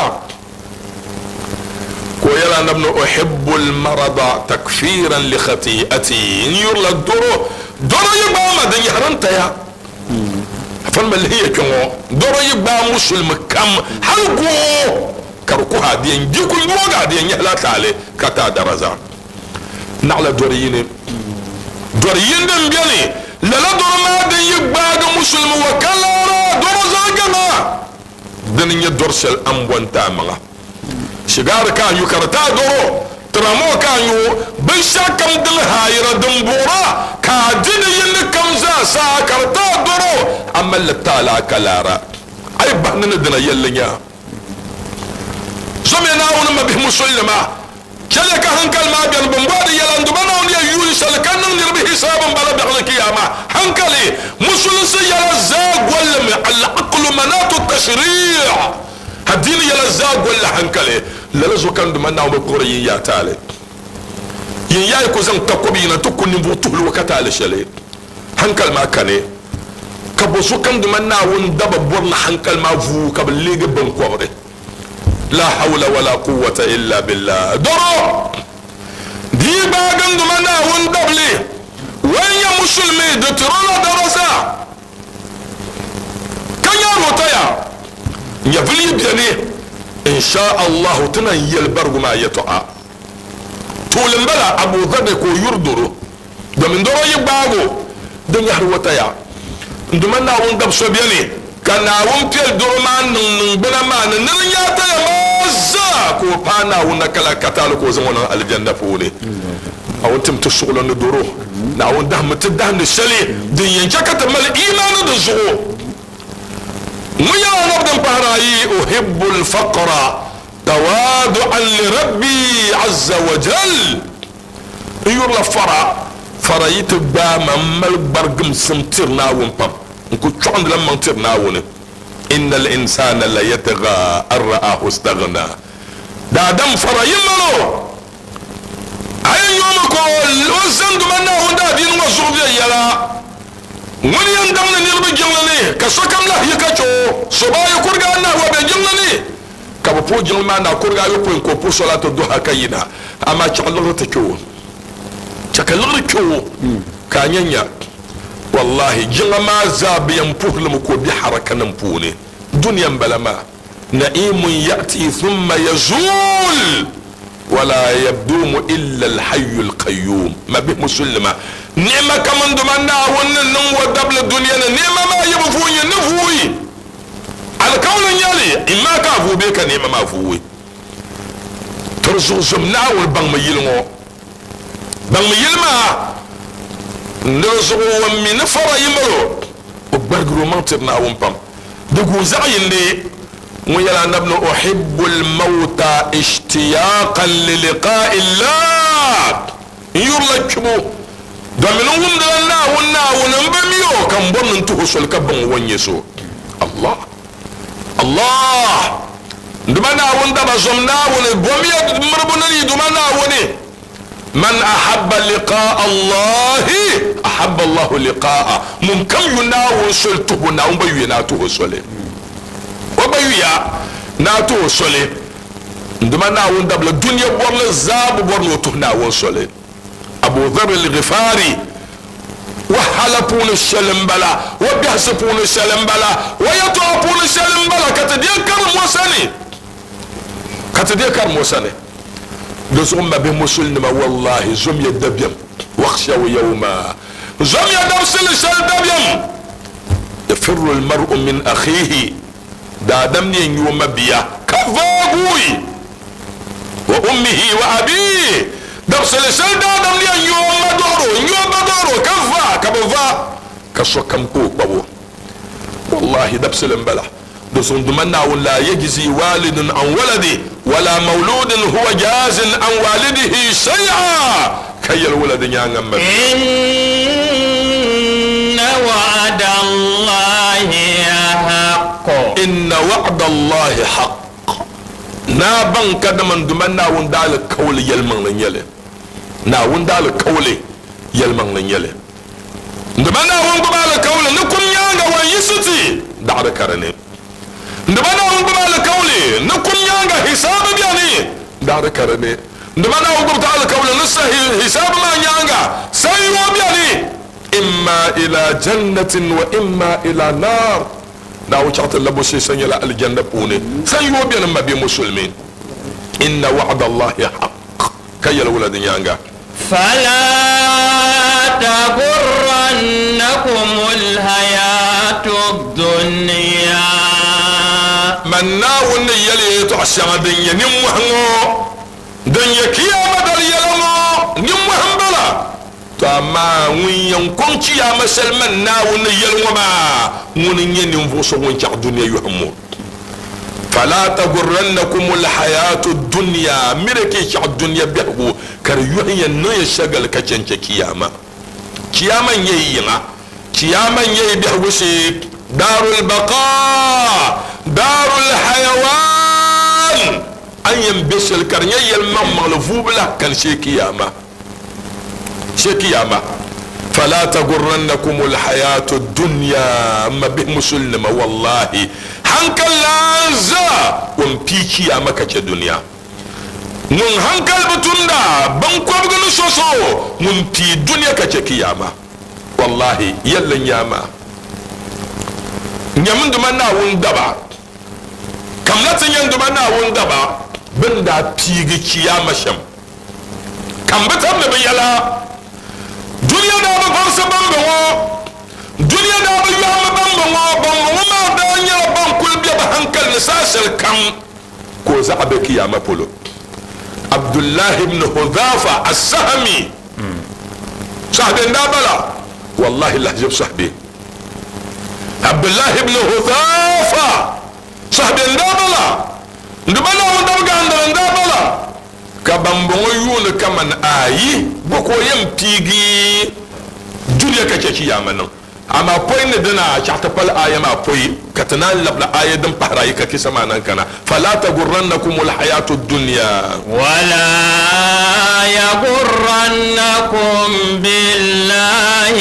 Speaker 2: ko yala nabnu uhibbu al marada takfiran li khati'ati yurla doro yiba ma dan yahranta ya fan mal hiya ko doro yiba muslim kam halgo karku hadiyan jikun yoga hadiyan yahla tale kata daraza na'la doriyin den biyani lala dorma den yigba ga muslim wa kalara dorza gama den ya dorsal ambonta manga shigar ka yu karta doro tramo ka yu bin shakam dil hayra dum bura ka jin yin kam za sa karta doro amma la tala kalara ay bahnan dina yallanya somena wona ma bi muslima shale ka hankal ma biyan bambada yalan dubana on ya yuli sal kan nan nirbi hisaban bala bi al qiyama hankali musulsi yala zagwal al aql manat at tashri' hadini yala zagwal hankali lalazo kan dubana on ko yin ya tale yin yayi ko zan takobi na tukuni butul wakata al shale hankal ma kane ka bosu kan dubana won daba borna hankal ma fu ka lege ban ko لا حول ولا قوة إلا بالله درو دي باغن دمنا وندبلي وين يا مسلمي دترولا درسا كان يا روتايا يا فلي بياني إن شاء الله تنا يلبرغ ما يتوعى تولن بلا أبو ذر كو يردرو دمن درو يباغو دنيا روتايا دمنا وندب سبياني kana won pel dorman nun bana man nan ya ta maza ko pana won kala katal ko zan wannan aljanna fune a won tim to shughlo no doro na won da mata da ne shali din yanke ka tamal imanu da zuwa mu ya nabdan farayi uhibbul faqra tawadu'an li rabbi azza wa jal yurla farayit ba mamal bargum simtirna won pam نكون شعند لما نصير ناونه إن الإنسان لا يتغى أن رآه استغنى دا دم فرايم منو أي يوم كل وزن دمنا هندا دين وزوجي يلا ولي يندمنا نربي جنلني كسكم له يكشو صباح كورجانا هو بجنلني كابو جنلنا كورجا يبون كوبو صلاة الضحى كينا أما شغلنا تكو شغلنا تكو كانيا والله جنga ma zabiyan puhlum ko bi harakanan pune dunyan balama na'imun ya'ti thumma yazul wala yabdumu illa al-hayy al-qayyum ma bi muslima nema kaman do manna wannan nan wa dabla dunyan nema ma yabu fuyi nufuyi al-kawnun yali imma ka fu be ka nema ma fuyi turzu zumna wal bang mayilngo bang mayilma ndozo wa min fara yimro o bargro mantirna won pam de go zayinde mo yala nabno uhibbul mauta ishtiyaqan li liqa'i allah yurlakubu do min wum dala wonna mbamiyo kam bonnon to sol kabon wonyeso allah allah ndumana wonda bazomna wona bomiyo marbonani dumana woni من أحب لقاء الله أحب الله لقاءه ممكن يناو سلته ناو بيو ناتو سولي وبيو ناتو سولي عندما ناو ندبل الدنيا بورل الزاب بورل وتهناو سولي أبو ذر الغفاري وحلبون الشلمبلا وبيحسبون الشلمبلا ويطعبون الشلمبلا كتديكر موساني لزوم بمسلم والله زم يدبيم واخشوا يوما زم يدرسل سلدبيم يفر المرء من اخيه دا دمني يوم بيا كفاغوي وامه وابيه درسل سلدا دمني يوم دورو كفا كبفا كسوكم بابو والله دبسل بلا دسون دمنا ولا يجزي والد عن ولده ولا مولود هو جاز عن والده شيئا كي الولد ينعم
Speaker 3: إن وعد الله حق
Speaker 2: إن وعد الله حق نابن كدمن دمنا وندال الكول يلمن يلي نا وندال الكول يلمن يلي دمنا وندال الكول نكون يانغا ويسوتي دار كرني ndabana on gobal kawle nakun yanga hisab biani dar karane ndabana on gobal kawle nasahi hisab ma yanga sayo biani imma ila jannatin wa imma ila nar da wuchat labo shi sanya la aljanna pune sayo biani ma bi muslimin inna wa'da allahi haqq kayal walad yanga
Speaker 3: fala taghurrannakum alhayatud dunya
Speaker 2: من ناون يلي تعشى دنيا نموهنو دنيا كيامة دل يلمو نموهن بلا تاما وين ينكون كيامة سلمان ناون يلمو ما ونين ينفوسو وين جاق دنيا يهمو فلا تغرنكم الحياة الدنيا مركي شع الدنيا بيهو كريوهي نوي شغل كچنچ كياما كياما يينا كياما يي بيهو شي دار البقاء دار الحيوان أن ينبش الكرنية المغلفوب له كان شي كياما فلا تغرنكم الحياة الدنيا ما به مسلم والله hankal lanza on piki ya maka ce duniya mun hankal butunda ban kwabgani soso mun ti duniya ka ce kiyama wallahi yallan yama nyamun duma na wun daba kamlatin yan duma na wun daba bin da pigi kiyama sham kan bitan da bayala duniya da ba farsa bangawo duniya da ba yama bangawo ma da nya ban kulbiya ba hankal ni sasal kan ko za a be kiyama polo Abdullah ibn Hudhafa as-Sahmi sahbi ndabala wallahi lahjab sahbi Abdullah ibn Hudhafa sahbi ndabala ndubala ndabga ndabala ka bambongo yuna kaman ayi boko yam pigi duniya ka ce kiyama nan amma poi ne dana chata pal aya ma poi katana labla aya dan pahrai ka kisa manan kana fala tagurrannakum alhayatu ad-dunya
Speaker 3: wala yagurrannakum billahi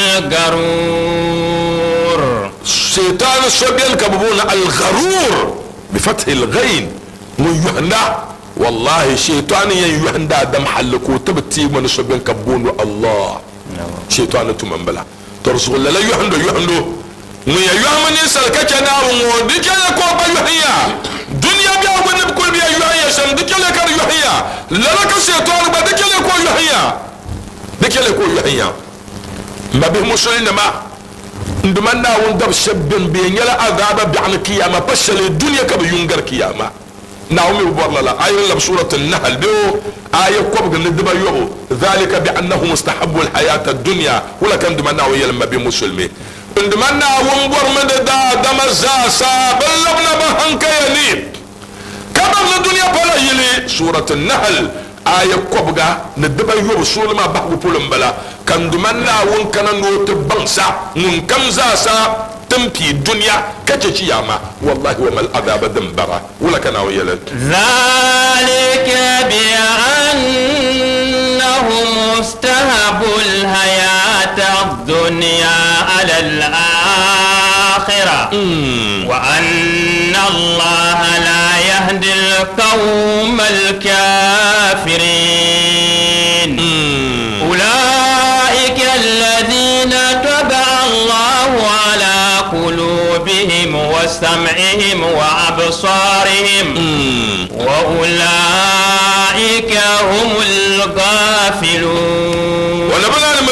Speaker 3: al-garur
Speaker 2: shaytan shabil kabuna al-gharur بفتح الغين من يهنا والله شيطان يهنا دم حلكو تبتي من شبين كبون الله شيطان تمنبلا ترسل الله يهندو من يهمني سلكتنا وديكلا كوبا يحيى دنيا بيا ونب كل بيا يحيى شم ديكلا كار يحيى لك شيطان بديكلا كو يحيى ديكلا كو يحيى ما به مسلم ما ndumanda won dab shabbin be nyala azaba bi an kiyama fashal dunya ka bi yungar kiyama naumi borla ayat la surat an-nahl do ayat ko bi ndaba yobo zalika bi annahu mustahabbu al-hayat ad-dunya wala kan ndumanda wa yalma bi muslimi ndumanda won borma da damaza sa ballabna ba hankayani kabam na dunya pala yili surat an-nahl ayat ko bi ga ndaba yobo sulma bahbu pulum bala kan dumanna won kana no te bangsa mun kam za sa tampi dunya kace ciyama wallahi wa mal adaba dambara wala kana wayala
Speaker 3: zalika bi annahum mustahabul hayata ad-dunya ala al-akhirah wa anna allaha la yahdi al-qawm al-kafirin الذين طبع الله على قلوبهم وسمعهم وأبصارهم وأولئك هم الغافلون
Speaker 2: ونبلغ من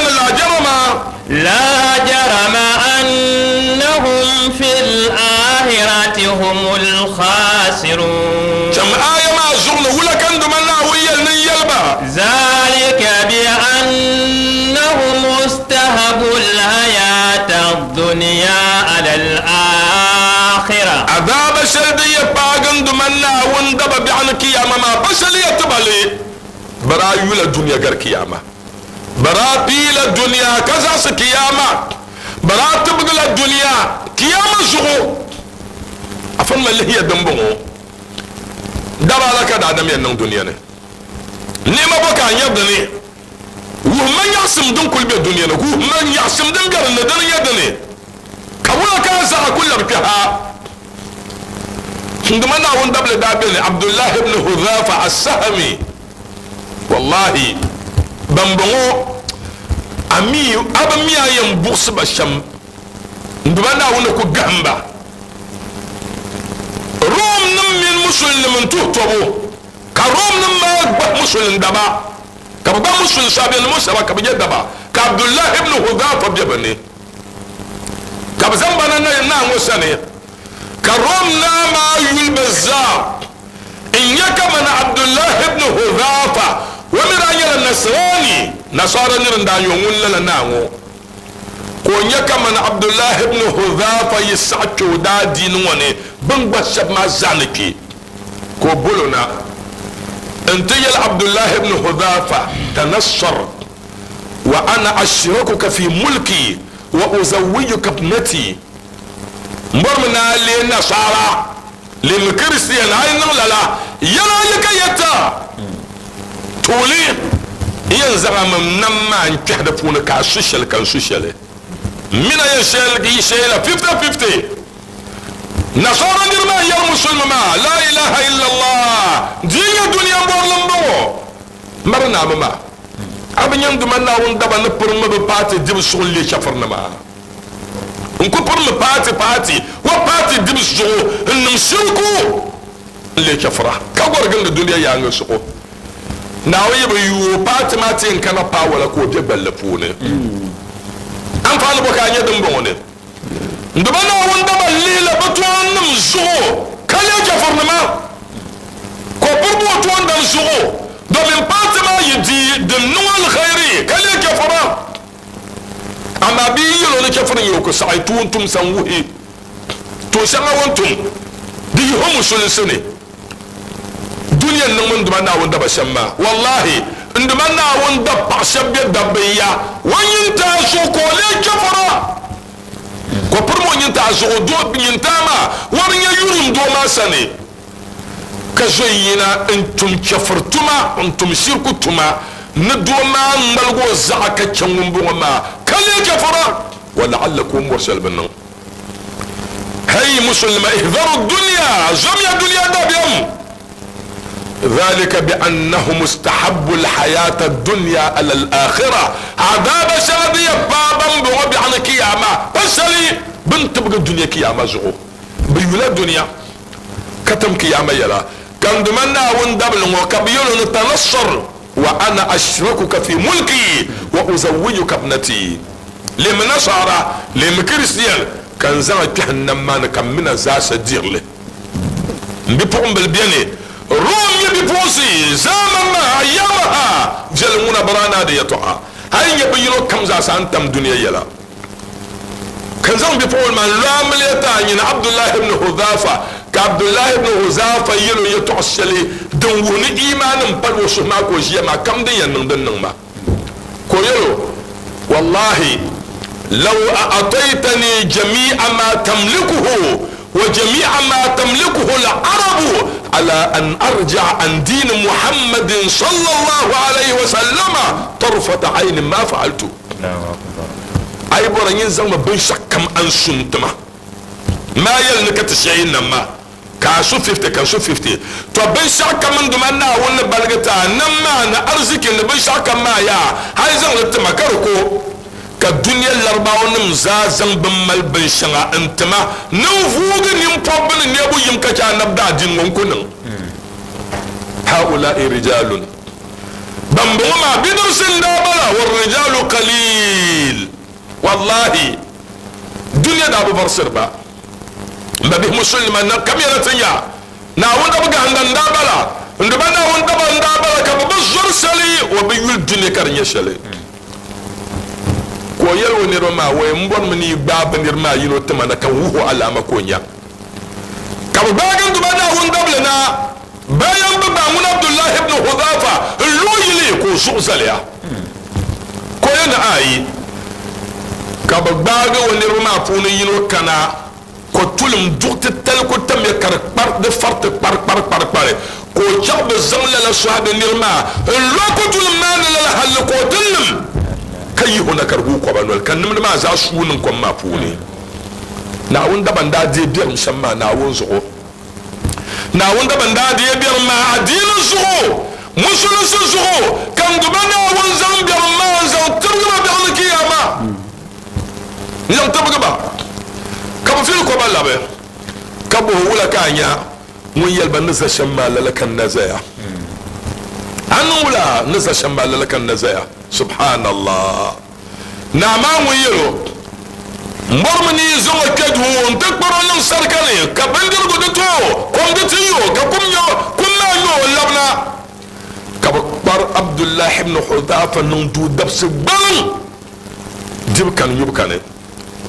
Speaker 3: لا جرم أنهم في الآخرة هم الخاسرون
Speaker 2: كم آية ما زغنا ولا كان دمنا ويا يلبا
Speaker 3: ذلك بأنهم مستهبوا الحياة الدنيا على الآخرة
Speaker 2: عذاب شديد باغن دمنا وندب بعنك يا ماما بشلية تبالي برايو الدنيا غير كيامة براتي الدنيا كذا سكيامة برات تبغى الدنيا كيامة زغو أفهم ما اللي هي دمبو دابا لك دادم ينن دنيا نيما بكا يبدني ومن يعصم دون كل بيت دنيا ومن يعصم دون قرن دنيا دني كولا كاسا كل بكها عندما نقول دبل دابل عبد الله بن حذافة السهمي والله بمبغو أمي أبمي أيام بوس بشم عندما نقول كو جنبا روم من مسلم من توتو كروم نما مسلم دبا كبا مسلم سابي المسلم كبا دبا كعبد الله بن حذافة بيبني كبزنبنا نعم وسني كروم ما يلبزا إن يكمن عبد الله بن حذافة ومن أجل النصراني نصارى نرندان يومون لنا نامو ko nyaka man Abdullah ibn Hudhafa yis'atu da din woni ban gbashab ma zaniki ko buluna anta yal Abdullah ibn Hudhafa tanassar wa ana ashrakuka fi mulki wa uzawwijuka ibnati mbarmana le nasara le mkristiyan ay nan lala yana yaka yata tuli yan zama nan ma an kahda funa ka social kan social mina ya shel gi shela 50-50 nasara ndirma ya musulma la ilaha illa allah diya dunya borlambo marna mama abinyan dumanna won daba na purma be parti dib sulle chafarna ma nko purma parti wa parti dib sugo nnum shirku le chafra ka gorgan da duniya ya nga suko nawo be yu parti mati en kana pa wala ko de balla pune an fa bo ka nya dum bone ndumanna won daba lila baton num sugo kale chafarna ma ko purbo to ndal sugo domin fatima yidi da nuwal khairi kale kafara amma bi yelo ne kafarin yoko sai tuntum san wuhi to sama wantum di homu sulisune duniyan nan mun duma na wanda ba shamma wallahi nduma na wanda ba shabbe dabbiya wanyin ta so ko le kafara ko purmo yin ta so do yin ta ma warin ya yurum do ma sane كزينا انتم كفرتما انتم شركتما ندوما ملغو زعك تشمبوما كلي كفرا ولعلكم مرسل بنن هي مسلمة احذروا الدنيا زميا الدنيا دابيهم ذلك بانه مستحب الحياة الدنيا على الاخرة عذاب شردية بابا بغبي عن كياما بسلي بنت بغي الدنيا كياما زغو بيولا الدنيا كتم كياما يلا كان دمنا وندبل وكبيل نتنصر وانا اشركك في ملكي وازوجك ابنتي لمن نصر لم كريستيان كان زعما جهنم ما نكمنا زاس ديرله بيبون بالبياني روم يبيبوسي زمان ما ايامها جلمونا برانا ديتوها هاي يبيلو كم زاس انتم دنيا يلا كان زعما بيبون ما لامليتا عبد الله بن حذافه عبد الله بن حذافه يلو يتوسلي دوني ايمان بل وسما كو جيما كم دي ينن ما كو يلو والله لو اعطيتني جميع ما تملكه وجميع ما تملكه العرب على ان ارجع عن دين محمد صلى الله عليه وسلم طرفة عين ما فعلت اي برين زما بن شكم ان سنتما ما يلنك تشعين ما كاسو 50 كاسو 50 تو بن شاكا من دمنا ولا بلغتا نما نا ارزكي بن شاكا ما يا هاي زن تمكركو كالدنيا الاربعه نمزازن بمل بن شنا انتما نوفوغ نيمبوبن نيبو يمكا نبدا دين مونكون هؤلاء رجال بمبوما بدرس دابلا والرجال قليل والله دنيا دابو برسربا مبه مسلمان كم يرتيا نا وندا بغا ندان بلا ندبا نا وندا بندا بلا كبزر سلي وبيول الدنيا كرني شلي كو يلو نيرما وي مبون مني باب نيرما ينو تمانا كان وهو على ما كونيا كم باغا ندبا نا وندا بلا bayan ba mun Abdullah ibn Hudhafa loyile ko zuzalia ko yana ayi ka bagbaga woni ruma funu yino kana ko tulum dukte tel ko tambe kar par de farte par ko chab zamla la shahada nirma lo ko tulum man la hal ko tulum kai hona karbu ko banwal kan nim ma za sunun ko ma funi na wunda banda de biya musamma na won zugo na wunda banda de biya ma adinin zugo musulunci zugo kan dubana won zan biya ma zan turma da kiyama yam tabuga ba kabo fil ko balla be kabo wula kanya mun yalba nisa shamma lalakan nazaya an wula nisa shamma lalakan nazaya subhanallah na ma mun yelo mormani zonga kadu on takbaro nan sarkane ka bandir gudu to kom da tiyo ka kumyo kunna yo labna kabo bar Abdullah ibn Hudhafa nun du dabs ban jibkan yubkane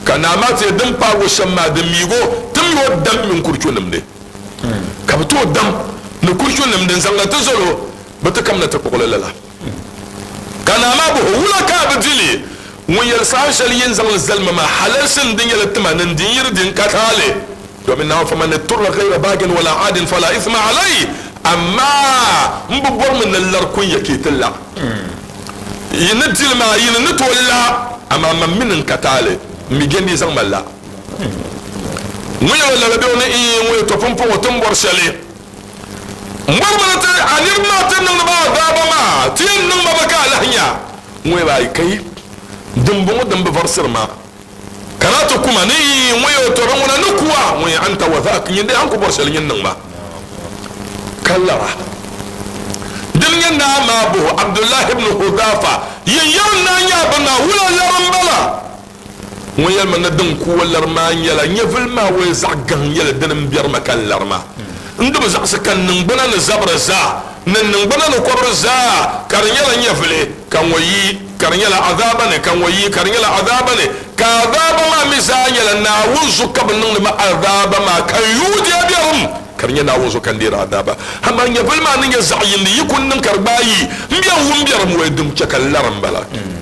Speaker 2: kana ma te dum pa wo shamma de migo tum yo dam min kurcho namde ka to dam no kurcho namde zanga to zolo bata kam na ta kokolala kana ma bo wula ka bidili mun yal sashal yin zang zalma ma halal sin din yal tamanin din yirdin katale domin na fa man turra ghayra bagin wala adin fala ithma alai amma mbubor min lar kun yake tilla yin dilma yin tolla amma man min katale mi gendi zang malla mun yal la be woni mun to pompo wotum bor shale marmata anir ma tan nan ba da ba ma tin nan ba ka lahnya mun ba kai dumbu dumbu farsir ma karatu kuma ni mun to ran wona nukuwa mun anta wa zak yin dai an ku bor shale yin nan ma kallara dilgen da ma bu abdullah ibn hudafa yin yawan nan ya bana wula yaran bala mun yal man dan ku wallar ma yala nyefil ma wai zagan yala dan biyar makallar ma ndu ba zaksa kan nan bana na zabra za nan bana na kwabra za karin yala nyefile kan wayi karin yala azaba ne kan wayi karin yala azaba ne ka azaba ma misayala na wuzu kabin nan ma azaba ma kan yudi biyarhum karnya na wuzo kan dira adaba amma ya bulma nin ya zayin ni yikun nin karbayi mbiyan wumbiyar mu wedum cakal laram bala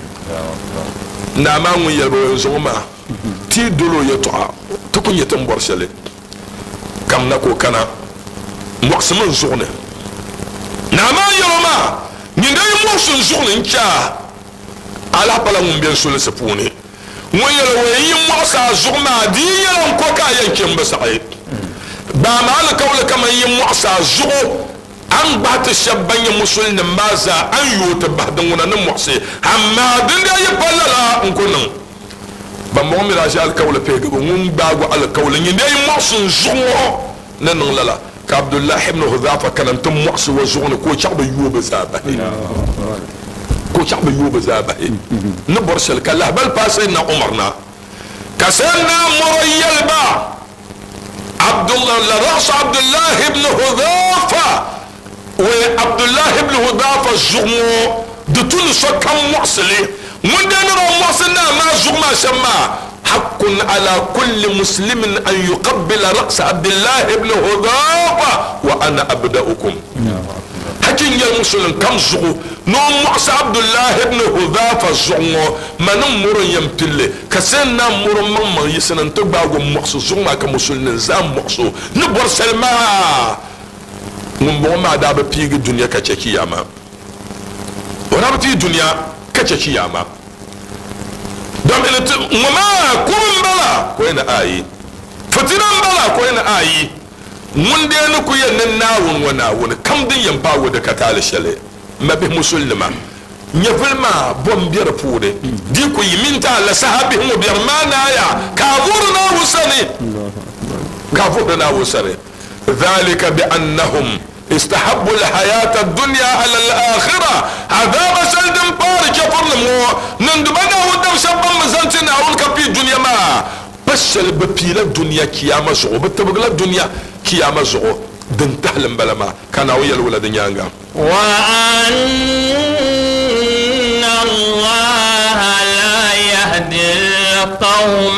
Speaker 2: na ma mun ya ro zoma ti dolo ya to kun ya tambor shale kam na ko kana muqsimin zone na ma ya roma ni dai muqsin zone ncha ala bala mun biyan sulu sapune mun ya ro yin muqsa zuma di yaran ko ka yankin basai ba mal kawla kama yin mu'sa zugo an ba ta shabban yin musulmin maza an yi ta ba dan wannan mu'sa amma din da ya ballala in kunnan ba mu mi rashi alkawla fe gaba mun ba go alkawla yin dai mu'sun zugo nan lala ka abdullah ibn hudhafa kanan tum mu'sa wa zugo ko chaba yuba zaba ko chaba yuba zaba ne borsal kallah bal pasay na umarna kasanna murayyal ba عبد الله لرأس عبد الله بن حذافة وعبد الله بن حذافة زغمو دتون سكم معصلي من دين معصلنا ما زغما شما حق على كل مسلم أن يقبل رأس عبد الله بن حذافة وأنا أبدأكم حكين يا مسلم كم زغو نو معصى عبد الله بن حذافة زغمو ما نمر يمتلي كسينا مر مما يسنن تباغو معصى زغما كمسلم زام معصى نبور سلما نمبو ما دابا بيغ الدنيا كتشكي ياما ورابطي الدنيا كتشكي ياما دام إلت وما كوم بلا كوين آي فتنا بلا كوين آي mun da yana ku yannan nawun wa nawun kam din yan bawo da katale shale mabi musulma nya filma bom biyar fude di ku yiminta la sahabi mu biyar mana ya kafurna wusani kafurna wusani dhalika bi annahum استحبوا الحياة الدنيا على الآخرة عذاب سلد بار كفر مو نندبنا ودم شبا مزنتنا ونكبي الدنيا ما بس الببيل الدنيا كياما زغو بتبقى الدنيا كياما زغو دن تهلم بلما كان ويا الولد نيانغا
Speaker 3: وأن الله لا يهدي القوم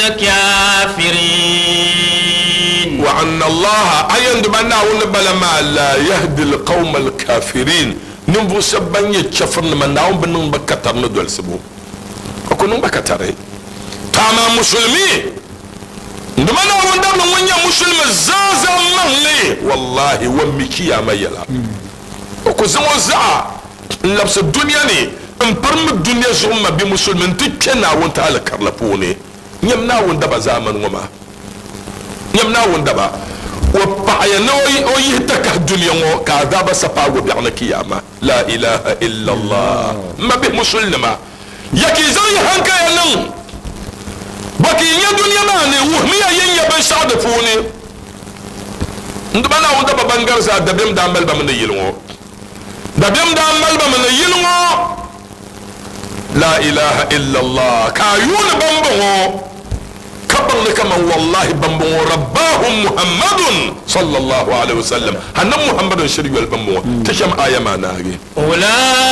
Speaker 3: الكافرين
Speaker 2: وأن الله أين دبنا ونبلما لا يهدي القوم الكافرين نبو سبان يتشفر من ناوم بنن بكتر ندول سبو أكون بكتر تاما مسلمي ndumana wanda mun wanya musulmi zazan man ne wallahi wa miki ya mayala ko zama za labsa duniya ne in farmi duniya zuma bi musulmin tukke na wanta ala karlafu ne nyam na wanda ba zaman wama nyam na wanda ba wa ba'ya noyi oyi taka duniya ngo ka da ba sapa go bi ana kiyama la ilaha illa allah ma bi muslima yaki zai hanka yanan baki nya duniya na ne wuhmiya yenya ban sa'da funi ndubana wanda ba bangar sa da bim da mal ba mun yilngo da bim da mal ba mun yilngo la ilaha illa allah ka yuna bambo kaban ne kaman wallahi bambo rabbahum muhammadun sallallahu alaihi wasallam hanan muhammadun shiriyal bambo tasham ayama na ge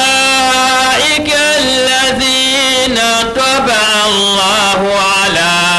Speaker 3: ulaika alladhina taba allah ala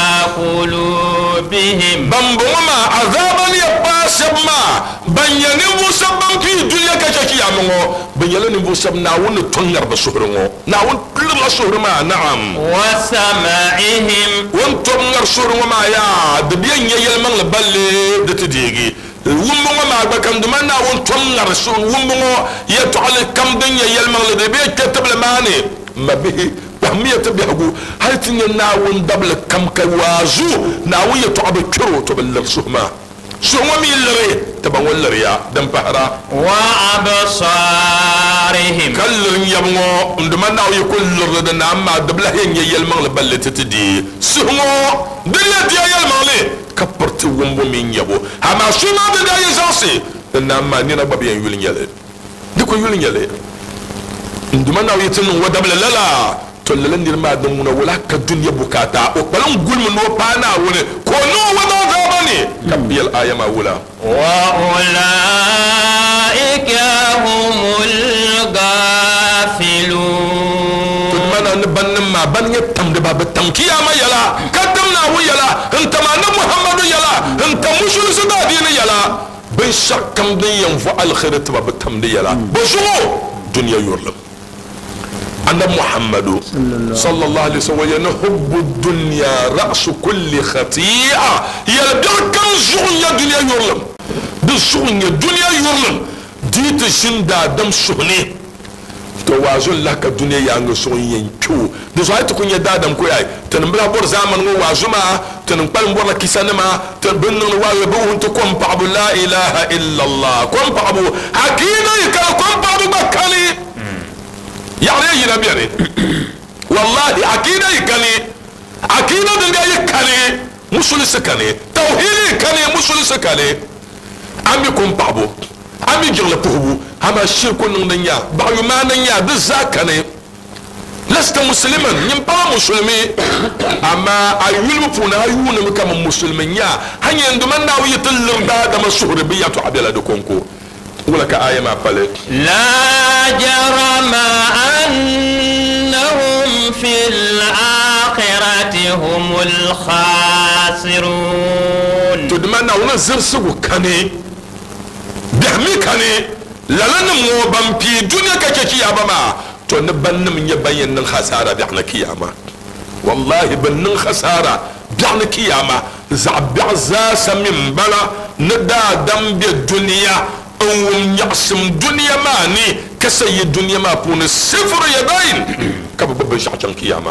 Speaker 3: بهم
Speaker 2: بمبوما عذابا يباسب ما بنياني وسبم في الدنيا كشكي عمو بنياني وسبم ناون تنير بسهرمو ناون كل سهرما نعم
Speaker 3: وسمعهم
Speaker 2: وانتم نرسهرمو ما يا دبيان يلمن لبالي دتديجي ومبوما ما بكم دمنا وانتم نرسهر ومبوما يتعلي كم دنيا يلمن لدبي كتب لماني ما به وهمية تبيهو هل تنيا ناون دبل كم كوازو ناون يتعب كرو تبلغ سهما سهما مي اللري تبا واللريا دم بحرا
Speaker 3: وأبصارهم
Speaker 2: كلر يبغو عندما ناو يكون لرد نعم دبل هين يلمغ لبل تتدي سهما دنيا دي يلمغ لي كبرت ومبو مين يبو هما سهما دي يزاسي نعم نينا بابيان يولين يلي ديكو يولين يلي عندما ناو يتنو ودبل للا تولن دير ما دمنا ولا كدنيا بكاتا وبلن قول من وبانا ونه كونو ودا زابني كبي الآية ما ولا
Speaker 3: وأولئك هم الغافلون
Speaker 2: تدمنا نبن ما بن يتم دبا بالتمكية ما يلا كدمنا ويلا انت ما محمد يلا انت مشل سدادين يلا بشك كم دي ينفع الخير تبا بالتمدي يلا بشو دنيا يورلم أنا محمد صلى الله عليه وسلم حب الدنيا رأس كل خطيئة يلدر كم زغنيا دنيا يورلم بزغنيا دنيا يورلم ديت شندا دم سغني توازن لك الدنيا يانغ سغنيا كو دزاي تكون يدادم كوي تنبلا بور زمان وازما تنقل بور كيسانما تنبن واو بو انت كون بعض لا اله الا الله كون بعض حكينا يكون بعض بكالي يعني ينبيني والله عقيدة يكني عقيدة دنيا يكني مسلم سكني توحيد يكني مسلم سكني أمي كم بابو أمي جل بابو هما الشرك ننيا بعيو ما ننيا بالزاكني لست مسلما ينبا مسلمي أما أيول مفونا أيون مكام مسلمين هني عندما ناوي تلم بعد ما الشهر بياتو عبيلا دكونكو ولك آية ما قالت
Speaker 3: لا جرم أنهم في الآخرة هم الخاسرون
Speaker 2: تدمنا ونزر سوى كاني بحمي كاني للن موبان في دنيا كشي أبما تنبن من يبين الخسارة بحنا كياما والله بن الخسارة بحنا كياما زعب عزاس من بلا ندا دم بالدنيا أوم يعصم دنيا ماني كسي الدنيا ما بون الصفر يدين كبب بشعشان كياما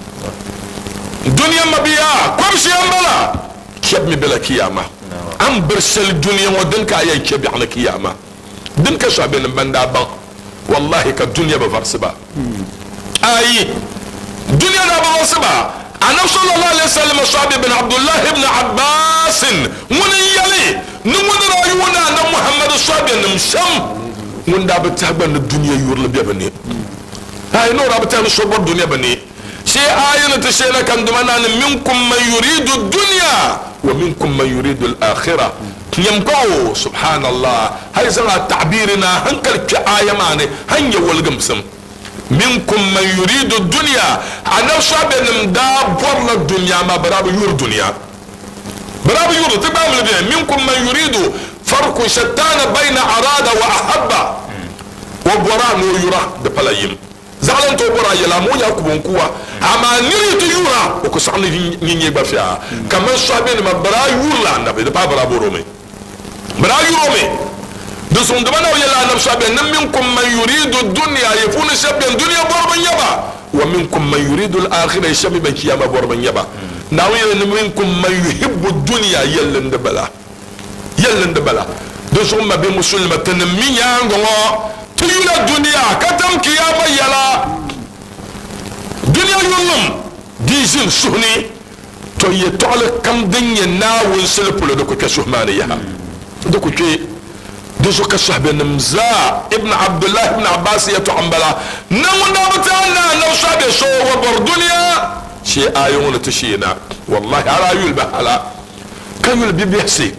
Speaker 2: دنيا ما بيا كم شيء بلا كيب بلا كياما أم برسل الدنيا ودنك أي كيب على كياما دنك شعبين بندابا والله كالدنيا بفرسبا أي دنيا لا بفرسبا أنا صلى الله عليه وسلم صحابي بن عبد الله بن عباس من يلي نمون رايونا أن محمد صحابي نمشم من دابا تهبن الدنيا يورل بيبني هاي نور أبتان صبر الدنيا بني شيء آية تشينا كان دمنا منكم من يريد الدنيا ومنكم من يريد الآخرة يمكو سبحان الله هاي زنا تعبيرنا هنكل كآية ماني هنيا والقمسم منكم من يريد الدنيا أنا صعب نمدا برا الدنيا ما براب يور دنيا براب يور تبعمل بيه منكم من يريد فرق شتان بين أراد وأحب وبرا نور يرى دبلايم زعلان تو برا يلامو يكبون كوا أما نريد يورا وكسرني يني بفيا كمان صعب نما برا يور لا نبي دبا برا برومي برا يورومي دسون دمنا ويلا نفسابي منكم من يريد الدنيا يفون شاب الدنيا بوربا يبا ومنكم من يريد الآخرة شاب بكياما بوربا يبا ناويل منكم من يحب الدنيا يلن دبلا يلن دبلا دسون ما بمسلمة تنمي يانغو تيولا الدنيا كتم كياما يلا دنيا يولم ديزل سهني تو يتعلى كم دنيا ناول سلبولو دوكو كسهماني يها دوكو كي دزوك الصحب نمزا ابن عبد الله ابن عباس يتعمبلا نمنا بتاعنا لو صحب سو وبردنيا شيء آيون تشينا والله على يول بحلا كيول بيحسي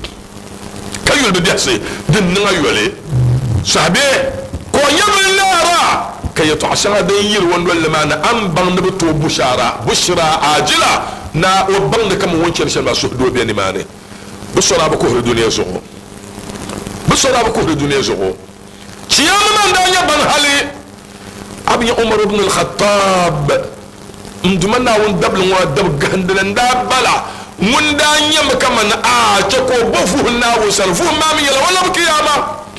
Speaker 2: كيول بيحسي دننا يولي صحبي كو يبل النار كي يتعشى دير ونول ما أم بنبتو بشرى عاجلة نا وبند كم وانشر شما سهدو بيني ماني بشرى بكهر الدنيا زغو بشرى بكهر الدنيا زغو شيام من دانيا بنهالي أبي عمر بن الخطاب مدمنا وندبل ودب جهندنا دابلا من دانيا مكمن تكو بفوهنا وسلفوه ما ميلا ولا بكياما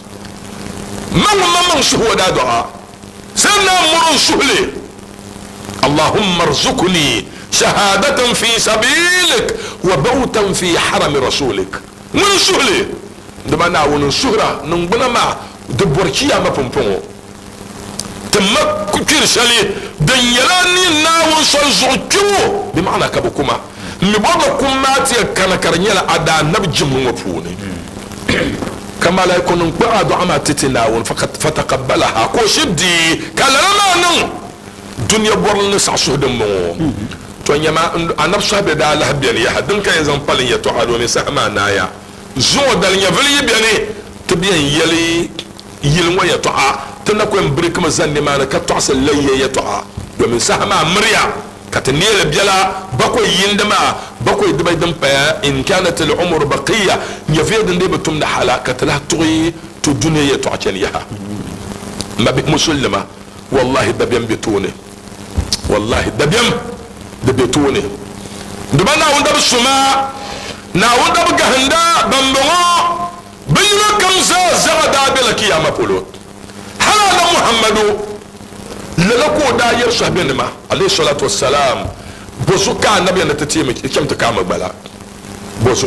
Speaker 2: من شهو دا دعاء سنة مرون سهلي اللهم ارزقني شهادة في سبيلك وبوتا في حرم رسولك من سهلي دمنا ون سهرة نبنا ما دبوركيا ما بمبونو تمك كتير شالي دنيلاني ناون سلزوكيو بمعنى كبكما مبابا كماتي كان كرنيلا أدا نبجم وفوني كما لا يكون نقبع دعما تتناون فقط فتقبلها كو شدي قال لما نو دنيا بورل نسع شهد مو تو يما انا صاحب دا الله بيان يا حدن كان يزن بالين يتعادوني سما نايا زو دال يفلي بياني تبين يلي يلوا يتعا تنكو بريك مزن ما كتعس لي يتعا ومن سهما مريا كتنيل بيلا بكو يندما بكو يدبي دمبا ان كانت العمر بقيه يفيد ندي بتم حلا كتلا تغي الدنيا يتعجنيها ما بك مسلمه والله دبيم بتوني والله دبيم دبيتوني دبنا وندب السماء نا وندب جهندا بمبو بينا كمزا زغدا بلك يا مبولوت حلال محمد للكو داير صاحبين ما عليه الصلاة والسلام بوزو كان نبي أن تتيمك كم تكامل بلا بوزو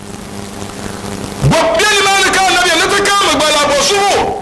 Speaker 2: بوبيني ما كان نبي أن تكامل بلا بوزو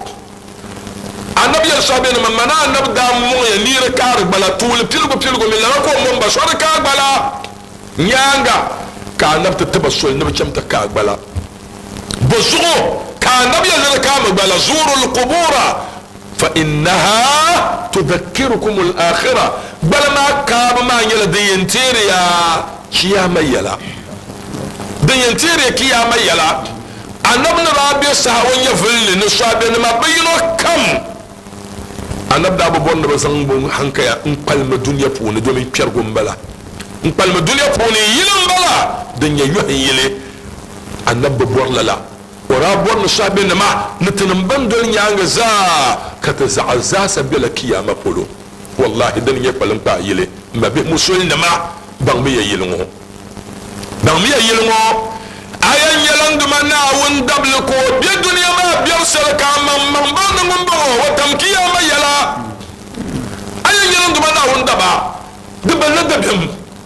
Speaker 2: النبي صاحبين من منا نبدا مو ينير كارك بلا طول بتلقو من لكو من بشر كارك بلا نيانغا كان نبي تتبسل نبي كم تكارك بلا بوزو كان نبي أن تكامل بلا زوروا القبور فإنها تذكركم الآخرة بل ما كاب ما يلا دينتيريا كياما يلا دينتيريا كياما يلا أنا ابن رابي سهوان يفل نصابين ما بينو كم أنا ابدا ببون بزنبون حنكيا نقلم الدنيا فوني دومي بيرغم بلا نقلم الدنيا فوني يلم بلا دنيا يوهي يلي أنا ببور للا ورابور نصابين ما نتنبندل نيانغ زا كتزعزا سبيل كياما بولو والله دنيا يقبلن با يلي ما به مسلم ما بانمي يلمو بانمي يلمو ayan yalan dumana won dable ko bi dunya ma biyar sarka man ban mun bo wa tamkiya ma yala ayan yalan dumana won daba dubal dabim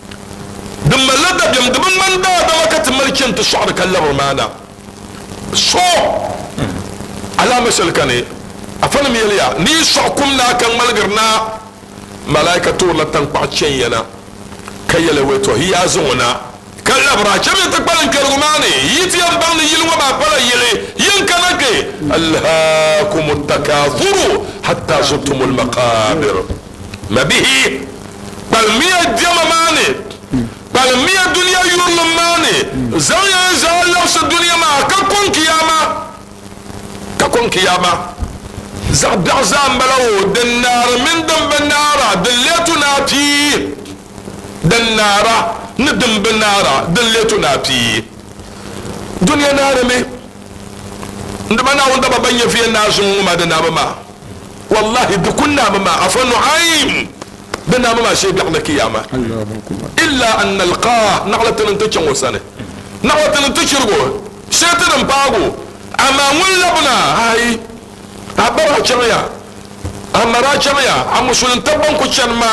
Speaker 2: dubal man da makat mulkin ta shu'ar kallar mana so ala masalkane afana mi yaliya ni shukum na kan malgarna malaikatu la tan qacen yana kayala wato hiya zuna كلا براجم يتقبلن كرغماني يتيام بان يلوا ما بلا يلي ينكنك ألهاكم التكاثر حتى زرتم المقابر ما به بل مية ديما ماني بل مية دنيا يورل ماني زايا زال لوس الدنيا ما ككون كياما زعب عزام بلو دنار من دم بالنار دليتنا فيه دنار ندم بالنار دليتنا فيه دنيا نار مي عندما ناون دبا بني في الناس وما دنا بما والله دكنا بما عفن عيم دنا بما شيء بيعنا كياما الا ان نلقاه نغلط ننتشن وسنه نغلط ننتشرغو شيطان باغو اما ولبنا هاي ابرا جميع امرا جميع امسلم تبن كشن ما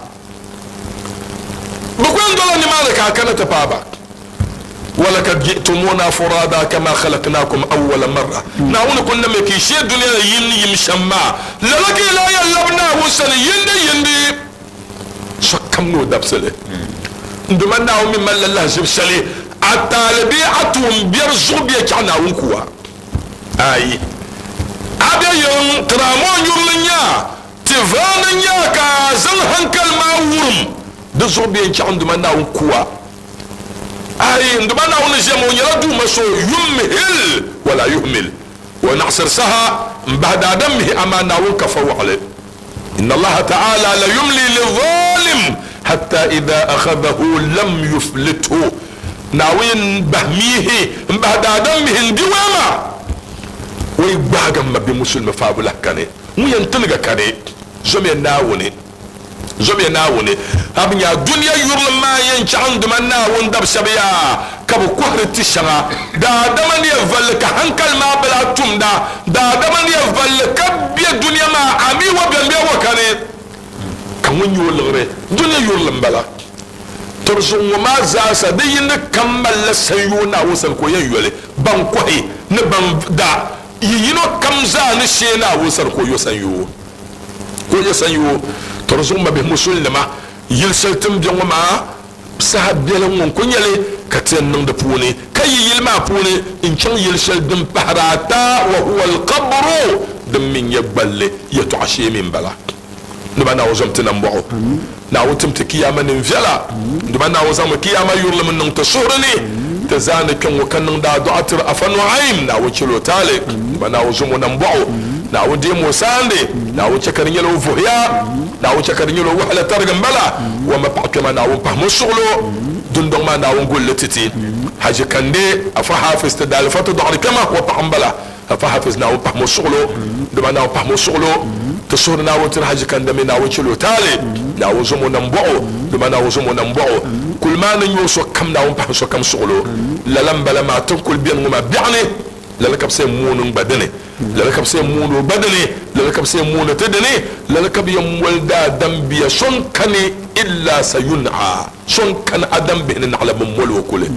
Speaker 2: بكون دولا نمالك كانت بابا ولقد جئتمونا فرادا كما خلقناكم اول مره ناون كنا مكي شي الدنيا يمشما لك لا يلبنا وسن يندي شكمنو دبسله عندما ناو من الله جبسله الطالبي اتوم بيرزو بيكنا ونكوا اي ابي يوم ترامون يورلنيا تفانيا كازن هنكل ما ورم دزوبي ان عندما ناو كوا اي عندما ناو نجمو يردو مسو يمهل ولا يهمل ونعصر سها بعد دمه اما ناو كفو عليه إن الله تعالى لا يملي للظالم حتى إذا أخذه لم يفلته ناوين بهميه بعد دمه الدوامة ويبقى ما بمسلم فابله كاني وينتلقى كاني زمي ناوني أبنيا دنيا يرل ما ينشان دمنا وندب سبيا كبو كهر تشنا دا دمن يفعل كهنكل ما بلا تمدا دا دمن يفعل كبي الدنيا ما عمي وبيا وكاني كمن يولغري دنيا يرل مبلا ترسو وما زاسا دين كمل سيونا وصل كوي يولي بانكوهي نبان دا يينو كمزا نشينا وصل كوي سيو ترزم به مسلمة يلسلتم جمعما سحب بيلهم كنيلي كتن نند بوني كي يلما بوني إن شان يلسل دم بحراتا وهو القبر دم من يقبل يتعشي من بلا نبا ناوزم تنمبعو ناوتم تكياما ننفيلا نبا ناوزم كياما يرلم ننت سهرني تزاني كن وكن دا دعاتر أفنو عيم ناوچلو تالك نبا ناوزم ننبعو ناو ديمو ساندي ناو تشكرين يلو فهيا ناو تشكرين يلو وحلة ترغم بلا وما بحكما ناو بحمو الشغلو دندو ما ناو نقول لتتي حاجة كاندي أفا حافظ تدالفات دعري كما هو بحم بلا أفا حافظ ناو بحمو الشغلو دما ناو بحمو الشغلو تصور ناو تر حاجة كاندمي ناو تشلو تالي ناو زمو نمبعو دما ناو زمو نمبعو كل ما نيوسو كم ناو بحمو كم شغلو للم بلا ما تنكل بين وما بيعني للكب سي مون بدني للكب سي مون بدني للكب سي مون تدني للكب يم ولدا دمبيا شون كان الا سينعى شون كان ادم بين على مول وكله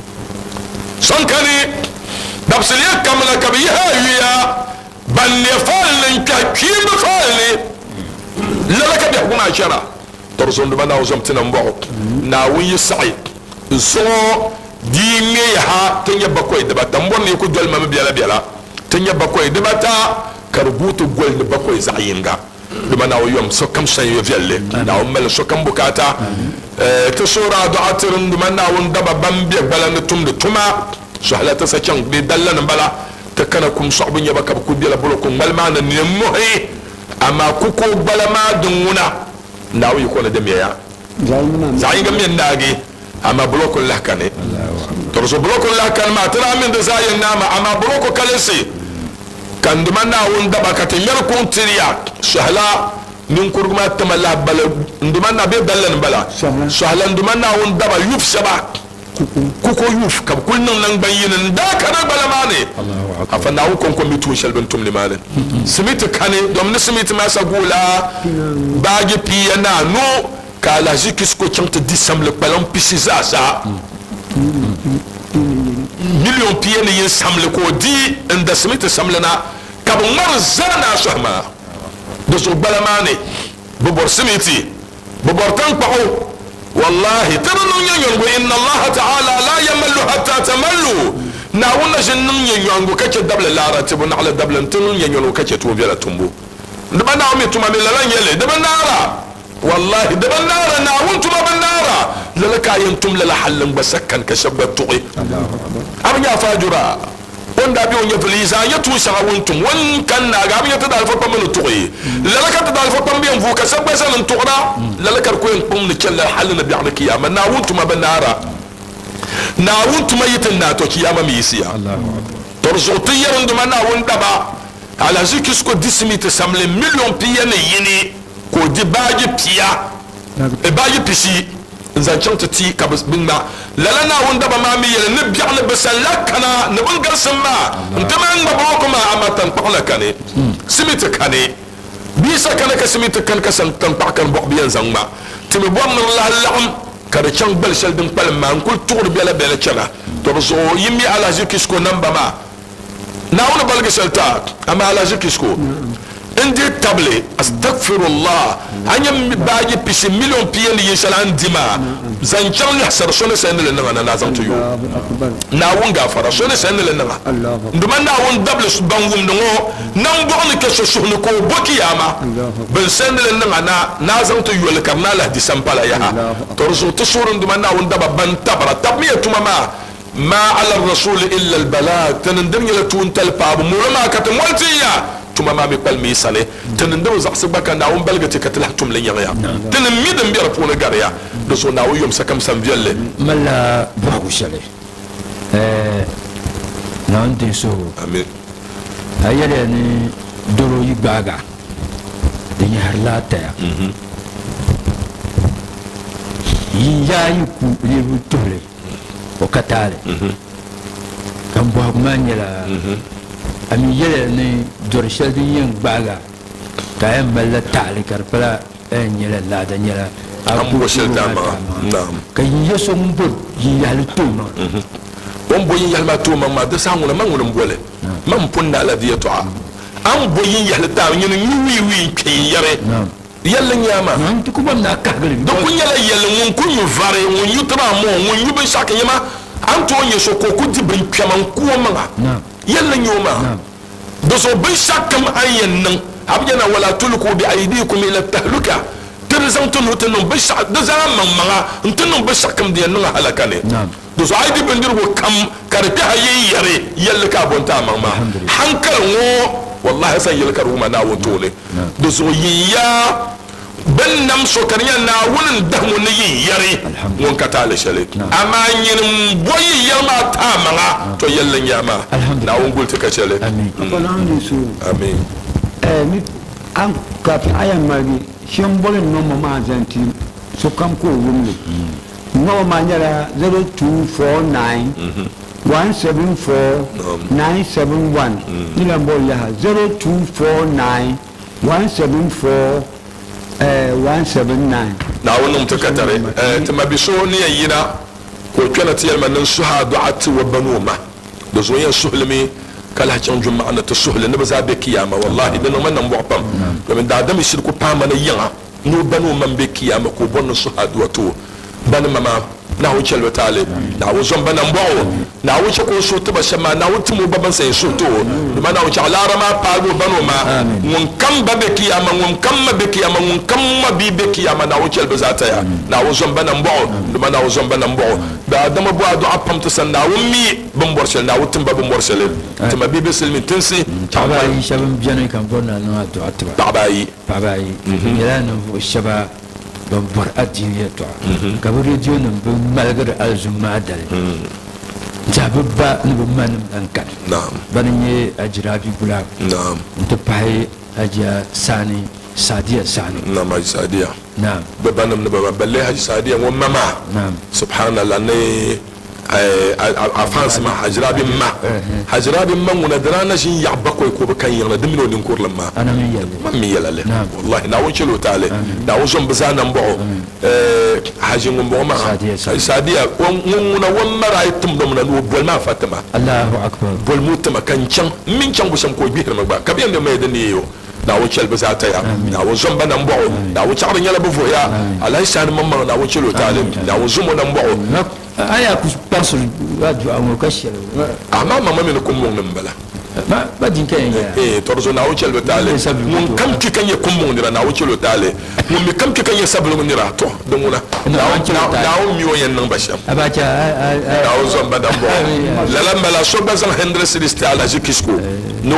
Speaker 2: شون كان دبس لي كمل كبيها يا بن فالن كيم فالني للكب يحكم عشرة ترزون بنا وزمتنا مبعو ناوي سعيد زو ديني ها تنيا بكوي دبا تمبون يكو دول ما بيلا تنيا بكوي دبا تا كربوتو غول بكوي زعينغا دما ناو يوم سو كم سي يفيل ناو مل سو كم بكاتا تسورا دعاتر دما ناو دبا بامبي بلا نتوم دتوما سهلا تسچن دي دلن بلا تكنكم صعب يبكا بكو بيلا بلوكم مالما نموهي اما كوكو بلا ما دمونا ناو يكون دميا زعينغا من ناغي اما بلوكو الله كان ترسو بلوكو الله كان ما ترى من دزاي النام اما بلوكو كالسي كان دمنا وندبا كتنير كون تريا سهلا من كرغما تملا بل دمنا بي دلن بلا سهلا دمنا وندبا يوف سبا كوكو يوف كب كل نان بين دا كان بلا ماني افنا وكم كم بتوشل بنتم لمالن سميت كان دوم سميت ما سغولا باجي بينا نو kala jikisko chante disamle balon pisiza sa million pied ne samle ko di inda smith samle na kab marzana shahma do so balamane bo bor smiti bo bor tan pao wallahi tanu nyanyon go inna allah ta'ala la yamallu hatta tamallu na wona jinnun nyanyon go kace dabla lara tibu na ala dabla tanu nyanyon go kace to biela tumbu dama na mi tuma mi lalan yele dama nara والله دب النار ناونتم بالنار للك ينتم للحل بسكن كشبت تقي أبني فاجرا وندا بيون يفليزا يتوسع وانتم وان كان غابي تدال فطم من تقي للك تدال فطم بين فوق سبع سنين تقرا للك كوين قوم نكل الحل نبي على كياما ناونتم بالنار ناونتم يتنا تو كياما ميسيا ترزوتي عندما ناون دبا على زيكسكو ديسمي تسامل مليون بيان يني ko di baji piya e baji pisi zanchan ti kabas binna lalana wanda ba ma mi yele ne bi'ala basalakana ne bangar sama ntaman ba ko ma amatan pakla kane simit kane bisa kana ka simit kan ka san tan pakan bo biyan zangma timi bo na Allah la'am kada chan bal shal din pal ma kul tur bela bela chana to so yimi ala jikisko namba ma na wona balga shalta ama ala jikisko عندي تابلي استغفر الله اني باجي بيش مليون بيان يشلان ديما زنجان يحسر شنو سن لنا انا لازم تيو ناون غفر شنو سن لنا ندما ناون دبل بانغوم نو نمبون كشو شنو كو بوكياما بل سن لنا انا لازم تيو الكرنا لا دي سامبالا يا ترزو تشور ندما ناون دبا بان تبرا تبميه تماما ما على الرسول الا البلاغ تندم يلا تون تلباب مولما كتمولتيا tuma ma mi pal mi sale tan ndo za se baka na won balga te katla tum le nyaya tan mi dem biara pona garya do so na yom sakam sam vielle
Speaker 4: mala bagu shale nan de so
Speaker 2: amin
Speaker 4: ayere ni doro yi baga de yar la ta yi ya yi ku le bu tole o katale kan bo manyela ami yele ni dor shel di yen baga ka en mala tale karpala en yele la da nyela
Speaker 2: am bo shel dama nam
Speaker 4: ka yi yeso mbo yi ya le tuma
Speaker 2: on boyin yalma to ma da sanguna manguna mbole man punna la diya to am boyin yalta nyin wi ke yare yalla nyama
Speaker 4: to ko bam na ka gari
Speaker 2: do kun yalla yalla mun kun yu vare mun yu tra mo mun yu be shaka yama an to nye so ko ku dibin kwaman ko manga yalla nyoma do so be shakam ayyan nan abjana wala tulku bi aydikum ila tahluka ترزم تنو تنو بش دزام مما تنو بش كم دي نو هلكاني دوز عيدي بنديرو كم كارتي هي يري يلك ابون تا مما حنكل والله سي يلك روما نا وتولي دوز يا بن نم سكريا نا ون دمو ني يري وون كتال شلي اما نين بوي يما تا مما تو يلن ياما نا وون قلت كشلي
Speaker 4: امين
Speaker 2: امين
Speaker 5: امين an kafin ayan mari shin bolin no mama zanti so kam ko wumle no ma nyara 0249 174 971 ila bol ya 0249 174 179
Speaker 2: na wannan takatare tuma biso ne yina ko kana tiyar manan suha du'at wa banuma da zoyan suhlimi kala can juma'a na ta suhla ne ba za be kiyama wallahi dan man nan bu'pam domin da adam shirku pama na yanga no banu man be kiyama ko bonno suhadu wato ban mama na wuce lotale na wuzon banan bawo na wuce ko so tuba shama na wuce mu baban sai so to domin na wuce alara ma pago banu ma mun kam ba be kiyama mun kam ma be kiyama mun kam ma bi be kiyama na wuce ba za ta ya na wuzon banan bawo domin na wuzon banan bawo da adam bu adu apam to san na wummi ban borsel na wutin ba ban borsel tuma bi be silmin tinsi
Speaker 4: tabai shabam jani kan bonna no atu atba
Speaker 2: tabai
Speaker 4: yala no shaba ban bar addini to kabar radio nan ban malgar alzuma dal jabba ni ban man an kan
Speaker 2: na'am
Speaker 4: bananye ajrabi gula
Speaker 2: na'am
Speaker 4: to pai aja sani sadiya sani
Speaker 2: na'am sadiya
Speaker 4: na'am
Speaker 2: babanam ne baba balle haji sadiya wa mama
Speaker 4: na'am
Speaker 2: subhanallah ne a France ma hajrabi ma wona drana shin ya bakoy ko kan yana dimino din kurlan ma
Speaker 4: ana min
Speaker 2: yalla le wallahi na wuce lo tale na wuce bizana mbo haji ngombo ma sadiya wona won mara itum dum na no bol ma fatima
Speaker 4: Allahu akbar
Speaker 2: bol mutama kan can min can busam ko bi ma ba kabiyan da mai da ne yo na wuce albasa ta ya na wuce bana mbo na wuce arin yala bu ya alai shan mamma na wuce lo tale na wuce mo na mbo
Speaker 4: aya ku paso radio amur kashir
Speaker 2: ama mama min ko mo ngambala
Speaker 4: ba din kan ya
Speaker 2: torzo na wuce lo tale mun kam ki kan ya ko mo ndira na wuce lo tale mun mi kam ki kan ya sablu mun ndira to don wona na o mi o yen nan basham
Speaker 4: abacha
Speaker 2: na o zo bana mbo la mala so bazan hendre siliste ala jikisko no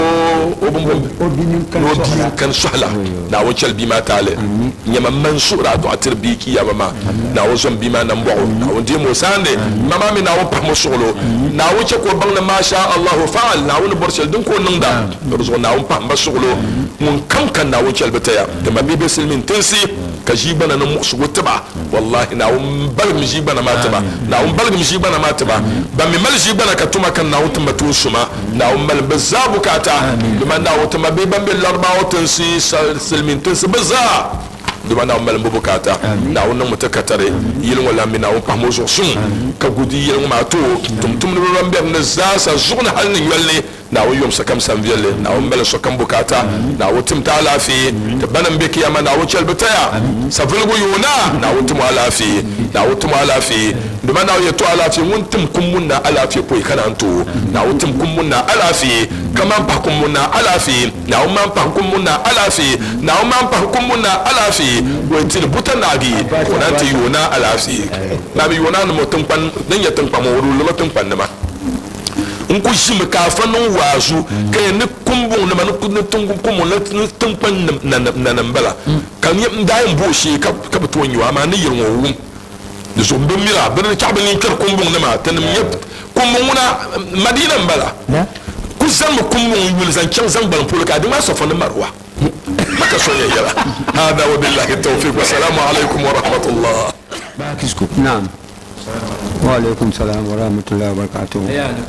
Speaker 2: obin kan sohla na wuce bi ma tale nyama mansura do atirbiki ya mama na o zo bi ma nan bo na o ndi mo sande mama mi na o pa mo solo na wuce ko bangna masha Allah fa'al na woni borsel dun ko nunda rozo na o pa ma solo mun kan na wuce albata da mabi be silmin tinsi ka jibana na musu wutba wallahi na o bal mi jibana mataba na o bal mi jibana mataba ba mi mal jibana ka tuma kan na o tuma tu suma na o mal bazabu kata duma na o tuma be bambe larba o tinsi silmin tinsi baza duma na o mal bukata na o nan mutakatare yilin wala mi na o pamo so sun ka gudi yilin ma to tum no rambe na zasa zugna halin yalle na o yom sakam samvele na o mbele sokam bukata na o timta lafi da banan be kiyama na o chelbetaya safulgu yuna na o timu alafi na o timu alafi duma na o yeto alafi mun tim kummunna alafi ko kana anto na o tim kummunna alafi kama pa kummunna alafi na o man pa kummunna alafi na o man pa kummunna alafi o til butanagi ko na ti yuna alafi na bi yuna no motum pan dan yetum pa mo ru lo motum pan ma nku shim ka fa no wazu ka ne kumbun na man kun tungun kumun na tunpan na bala kan yi da mbo shi ka to nyu ama ne yirwo wu de so mbe mira be ta be ni kar kumbun na ma tan yep kumbun na madina bala ku san mu kumbun yul zan kin zan ban polo ka de ma so fa na marwa maka so ya yara hada wa billahi tawfiq wa salamu alaikum wa rahmatullah
Speaker 4: باكسكو
Speaker 5: نعم وعليكم السلام ورحمة الله وبركاته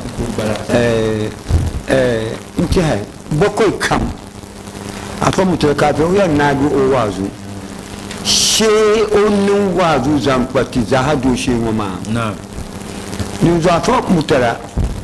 Speaker 5: انتهى بكل كم أفهم تكافئ ويا نادو أوازو شيء أنو وازو زنبتي زهدو شيء وما
Speaker 4: نعم
Speaker 5: نوزو أفهم متلا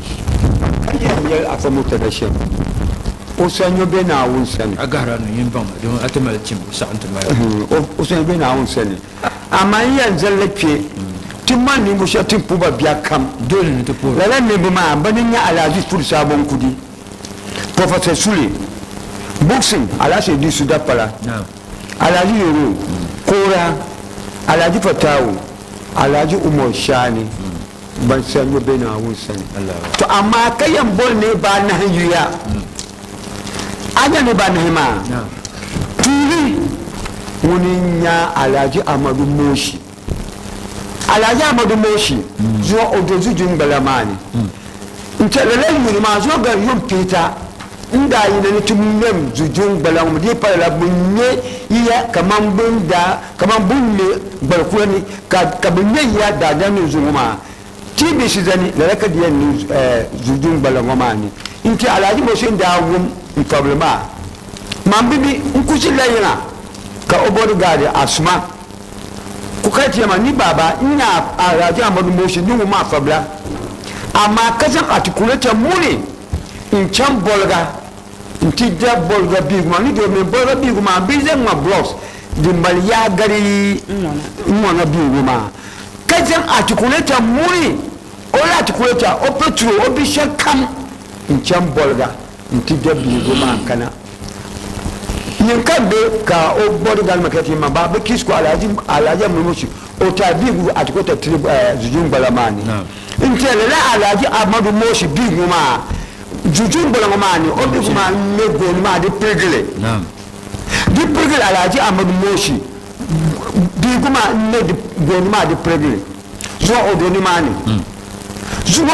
Speaker 5: أفهم متلا شيء وسنو بينا ونسن
Speaker 4: أقهر أنه ينبغم دون أتمل التيم سعنت ما
Speaker 5: وسنو بينا ونسن أما ينزل لك timani musha timpuba biakam
Speaker 4: dole ne tapo
Speaker 5: la ne buma baninya alaji fur sabon kudi professor Sule boxing alaji di suda pala
Speaker 4: naam
Speaker 5: alaji yoro kora alaji fatawu alaji umar shani ban san yo bena won san to amma kayan bol ne ba na hanyuya anya ne ba na hima turi woni nya alaji amadu moshi alaji amadu moshi zuwa odozu jin balamani ntelele yuri ma zo ga yum pita inda yi ne tumnem zujun balam di pala bunye iya kaman bunne barkwani ka bunye ya da dan zuma tibi shi zani da raka diyan zujun balamani inti alaji moshi da gum problema mambibi nkushi layina ka obodu gadi asma kukati ma ni baba ina alaji amadu moshi ni ma fabla amma kasan articulate muni in can bolga in tijja bolga biguma ni do me bolga biguma bizen ma blocks dimbal ya gari mona biguma kasan articulate muni ola articulate o petro o bishan kam in can bolga in tijja biguma kana yin kan be ka o bodu gal makati ma ba be kisko alaji mulmushi o ta bigu atikota trib zujun balamani in tele la alaji amadu moshi bigu ma zujun balamani o bigu ma ne goni ma di pregle di pregle alaji amadu moshi bigu ma ne di goni ma di pregle zuwa odoni mani zuwa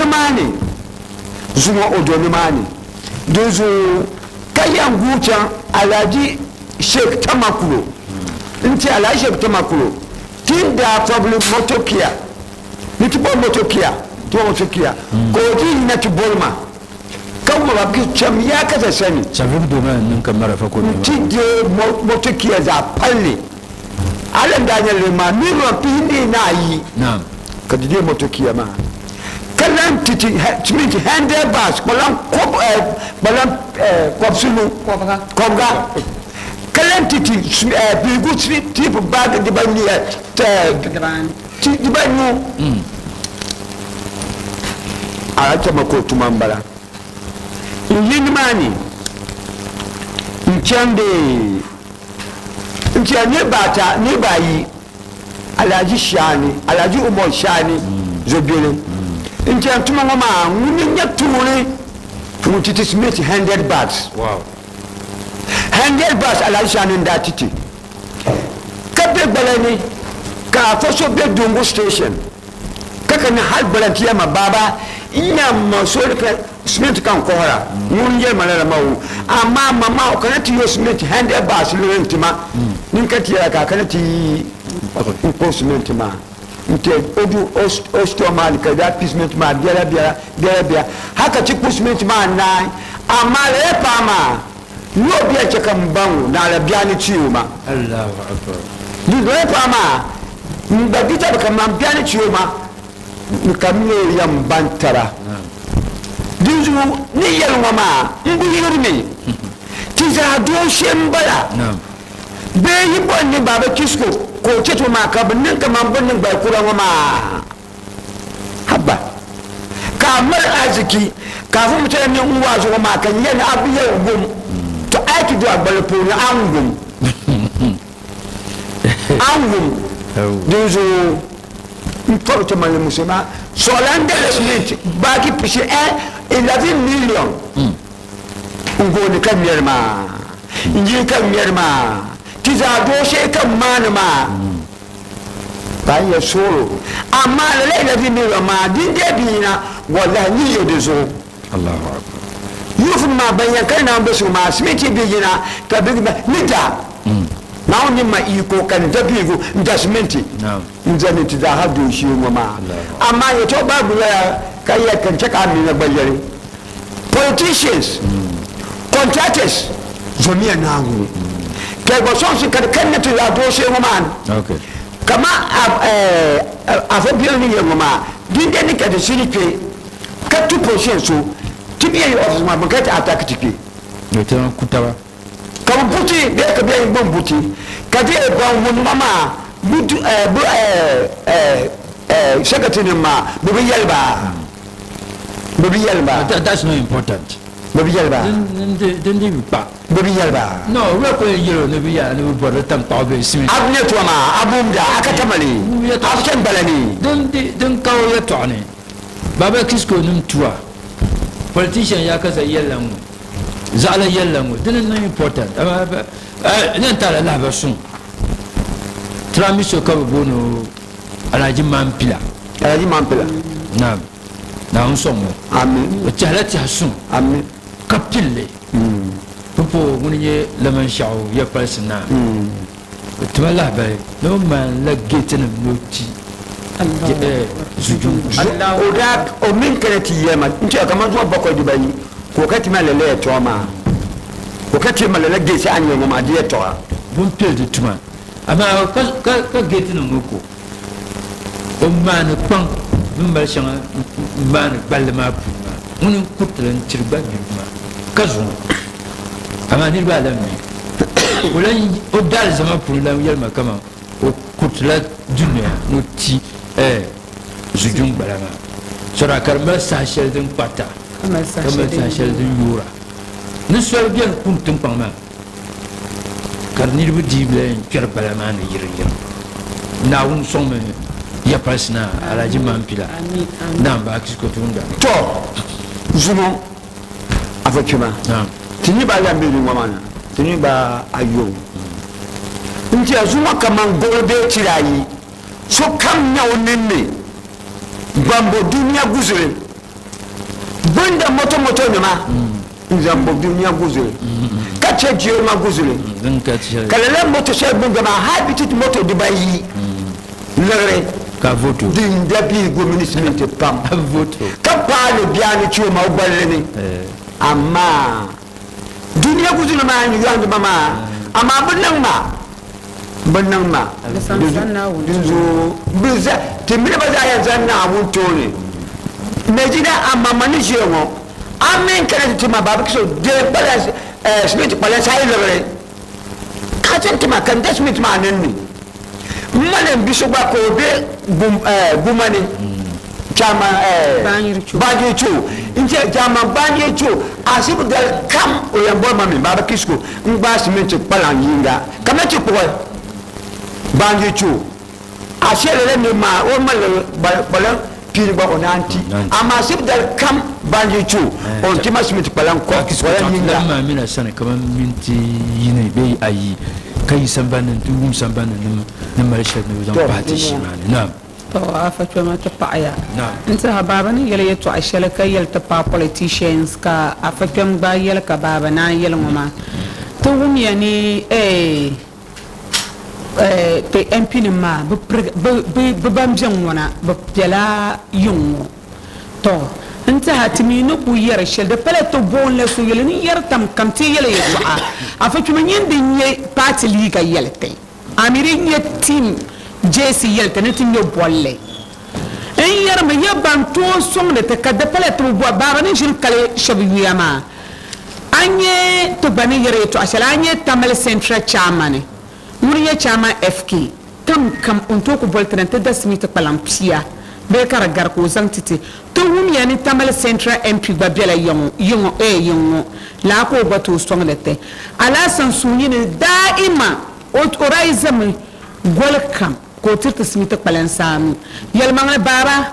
Speaker 5: odoni mani dozo kayan gucan alaji sheik tamakuro in ce alaji sheik tamakuro tin da problem motokia ni tubo motokia ko ji na tubolma kan ma ba cham ya kaza sani
Speaker 4: sabib domin nan kan marafa ko ne
Speaker 5: ti de motokia za palle alan daniel ma ni ro pindi na yi
Speaker 4: na'am
Speaker 5: ka de motokia ma kalan titi tminti handlebars balan kopsulu kobga kalan titi bigu tip bag di bani di bani acha mako tumambala yin mani nchande bata ne bayi alaji umar shani zobele inti antuma ngoma ngunya turi mutiti smith 100 bahts
Speaker 4: wow
Speaker 5: 100 bahts ala shanin da titi kabe balani ka foso be dungu station kaka ni hal balantiya ma baba ina masol ka smith kan kohara ngunye malala mawu amma mama kana ti yo smith 100 bahts lentima ninkati ka kana ti imposement ma nte odu ostomali kada pisment ma biara haka ci pisment ma na amma le pama no biya ce kan bangu na la biya ni ciwo ma
Speaker 4: Allahu akbar
Speaker 5: ni le pama ba bita kan man biya ni ciwo ma ni kamne yam bantara dinzu ni yalwa ma mbu yirmi tiza do shembala be yi bonni baba kisko ko ceto ma ka binnin ka man binnin bai kura ma habba kamar aziki kafin mutane ne uwa zuwa ma kan yana abu ya gum to aiki da balfo na angum dinzo in farta mal musulma Solanda Smith, Baki Pishi, 11 million. Ngo ni kam yerma. Inji kam yerma. Tiza doshe kam manama. Baye solo. Amma la 11 million ma dinde bina wallahi ni yodezo.
Speaker 4: Allahu akbar.
Speaker 5: Yufun ma bayan kai na mbesu ma Smith bigina ka bigina nida. Na oni ma iko kan dabigo ndasmenti.
Speaker 4: Naam.
Speaker 5: Nzani tiza hadu shi ngoma. Amma yato babu ya kai ya kan chaka mi na bayare. Politicians, contractors, zomia nangu. Kai go sonsi kan kan to ya do she ngoma.
Speaker 4: Okay.
Speaker 5: Kama afobio ni ngoma. Dinde ni ka de siripe. Ka 2% so tibi ya office ma bakati attack tipi.
Speaker 4: Yote kutawa.
Speaker 5: Kama buti be ka be ngom buti. Kadi e ba won mama butu secretary ma bibi yelba. Bibi yelba.
Speaker 4: That's not important.
Speaker 5: Bibi yelba.
Speaker 4: Then ba.
Speaker 5: Bibi yelba.
Speaker 4: No, we ko yelo ne biya ne bo da tam pa be simi.
Speaker 5: Abne to ma abumda aka tamale. Afkan balani.
Speaker 4: Den kawo ya to ne. Baba kisko num tuwa. Politician ya kasa yellan. Zala yellan. Then not important. Nan tala la ba sun. Tramiso ka bono alaji mampila.
Speaker 5: Alaji mampila.
Speaker 4: Naam. Na on somo.
Speaker 5: Amen.
Speaker 4: O chalati hasun.
Speaker 5: Amen.
Speaker 4: Kapille. Popo munye laman shaw ya persona. Tumala ba no man la geten noti.
Speaker 5: Allah. Oda o min kanati yema. Nti kama zo bako di bani. Ko kati malele to ma. Ko kati malele gesi anyo ma di to.
Speaker 4: Bon pile de tuma. Ama ka geten ngoko. O man pang mbal shanga man balma pu. Mun kutlan cirba ma. Kazu. Ama ni ba lamni. Wala o dal zama pour la yelma kama. O kutla dunya noti zujung balama. Sura karma sa shel din pata. Kama sa shel din yura. Ne soit bien kuntum pama. Karnir bu dible ker balama ne yir. Na un somme ya pasna alaji mampila. Namba kisko tunda.
Speaker 5: To zuno afakima. Tini ba ya mbiri ngomana. Tini ba ayo. Nti azuma kama ngolbe tirayi. So kam nya onenne. Bambo dunia guzure. Bunda moto nyama. Nzambo dunia guzure. Kache jiyo ma guzure. Kalala moto shay bunga ma habitat moto Dubai. Lere
Speaker 4: ka voto.
Speaker 5: Din dabi go ministement pam.
Speaker 4: Voto.
Speaker 5: Kapalo biani chuo ma ubalene. Amma dunia guzure ma ni yandu mama. Amma bannan ma dinzo biza timire baza ya zanna wuntone nejina amma manishi ngo amen kana tima babu kiso de balance smith balance hay lebre ka tima kan da smith ma nanni malen biso ba ko be gumani chama banyichu inje chama banyichu asibu dal kam o yambo mami babu kisko ngba smith balanyinga kama chipo banjichu ashere ne ma o mal balan pirba onanti ama sibdal kam banjichu on tima smith balan ko wala ninga
Speaker 4: ma mina sana kama minti yine be ayi kai sambanan tungum sambanan na marshad ne zan fati shi ma na
Speaker 6: to afa choma to paaya
Speaker 4: na
Speaker 6: inta hababa ni yele to ashele kai yel ta politicians ka afa chom ba yel ka baba na yel ngoma to wumi yani te MP ni ma bu bamjan wana bu pela yungo to nta hatimi no bu yere shel de pele to bon le so yele ni yer tam kam te yele ywa afa tuma nyende nye party liga yele te amiri nye team JC yele te netin yo bolle en yer ma yabam to song de te ka de pele to bo baba ni jil kale shabi yama anye to bani yere to ashala anye Tamale Central Chairman Muriya chama FK tam kam onto ko boltante da smith palampia be kara gar ko zantiti to wum yani Tamale Central MP ba bela yongo la ko bato songlete ala san suni ne daima o raizam golkam ko tirta smith palansam yalmanga bara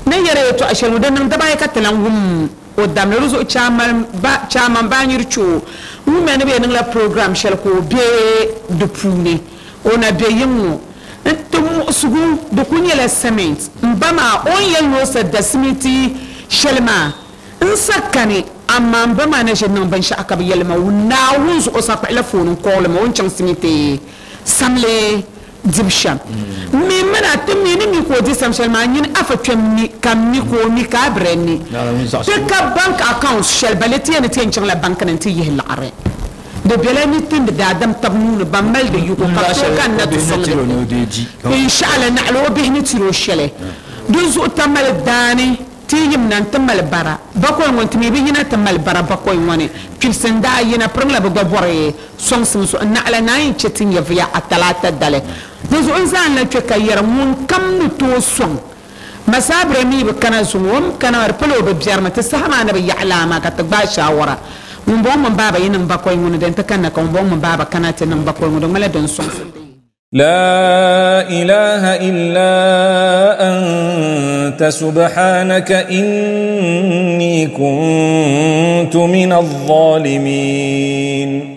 Speaker 6: ne yare to ashel mudan nan da ba ka talan wum o dam le ruzo chaman ba nyir cho mu me ne be nan la program shel ko be de pune ona be yimo to sugu de kunyela cement mbama on yel no sa da simiti shelma nsakane amma mbama na je nan ban sha aka be yelma na wunzu o sa kwa la fonu ko le mo on chang simiti samle dibsham mi mana tumi ni ko di sam shelma nyin afa twamni kam ni ko mi ka brenni te ka bank account shel baleti ne tin chang la bank nan ti yih la are de belani tin da adam tabnu ba mal de yuko ka so kan na to inshallah na alo bihni tiro shele duzu tamal dani tiyim nan tamal bara bako ngon timi bi hina tamal bara bako ngone pilsenda yina prang la ba bore song sim so na ala nay chetin ya via atalata dale duzu insan la cheka yara mun kam ni to song masabre mi be kana sumum kana war pelo be biar mata sahama na be ya'lama ka tagba shawara mun bon mun baba yinin bako ngone den ta kana kon bon mun baba kana te nan bako ngone mala don song
Speaker 1: لا إله إلا أنت سبحانك إني كنت من الظالمين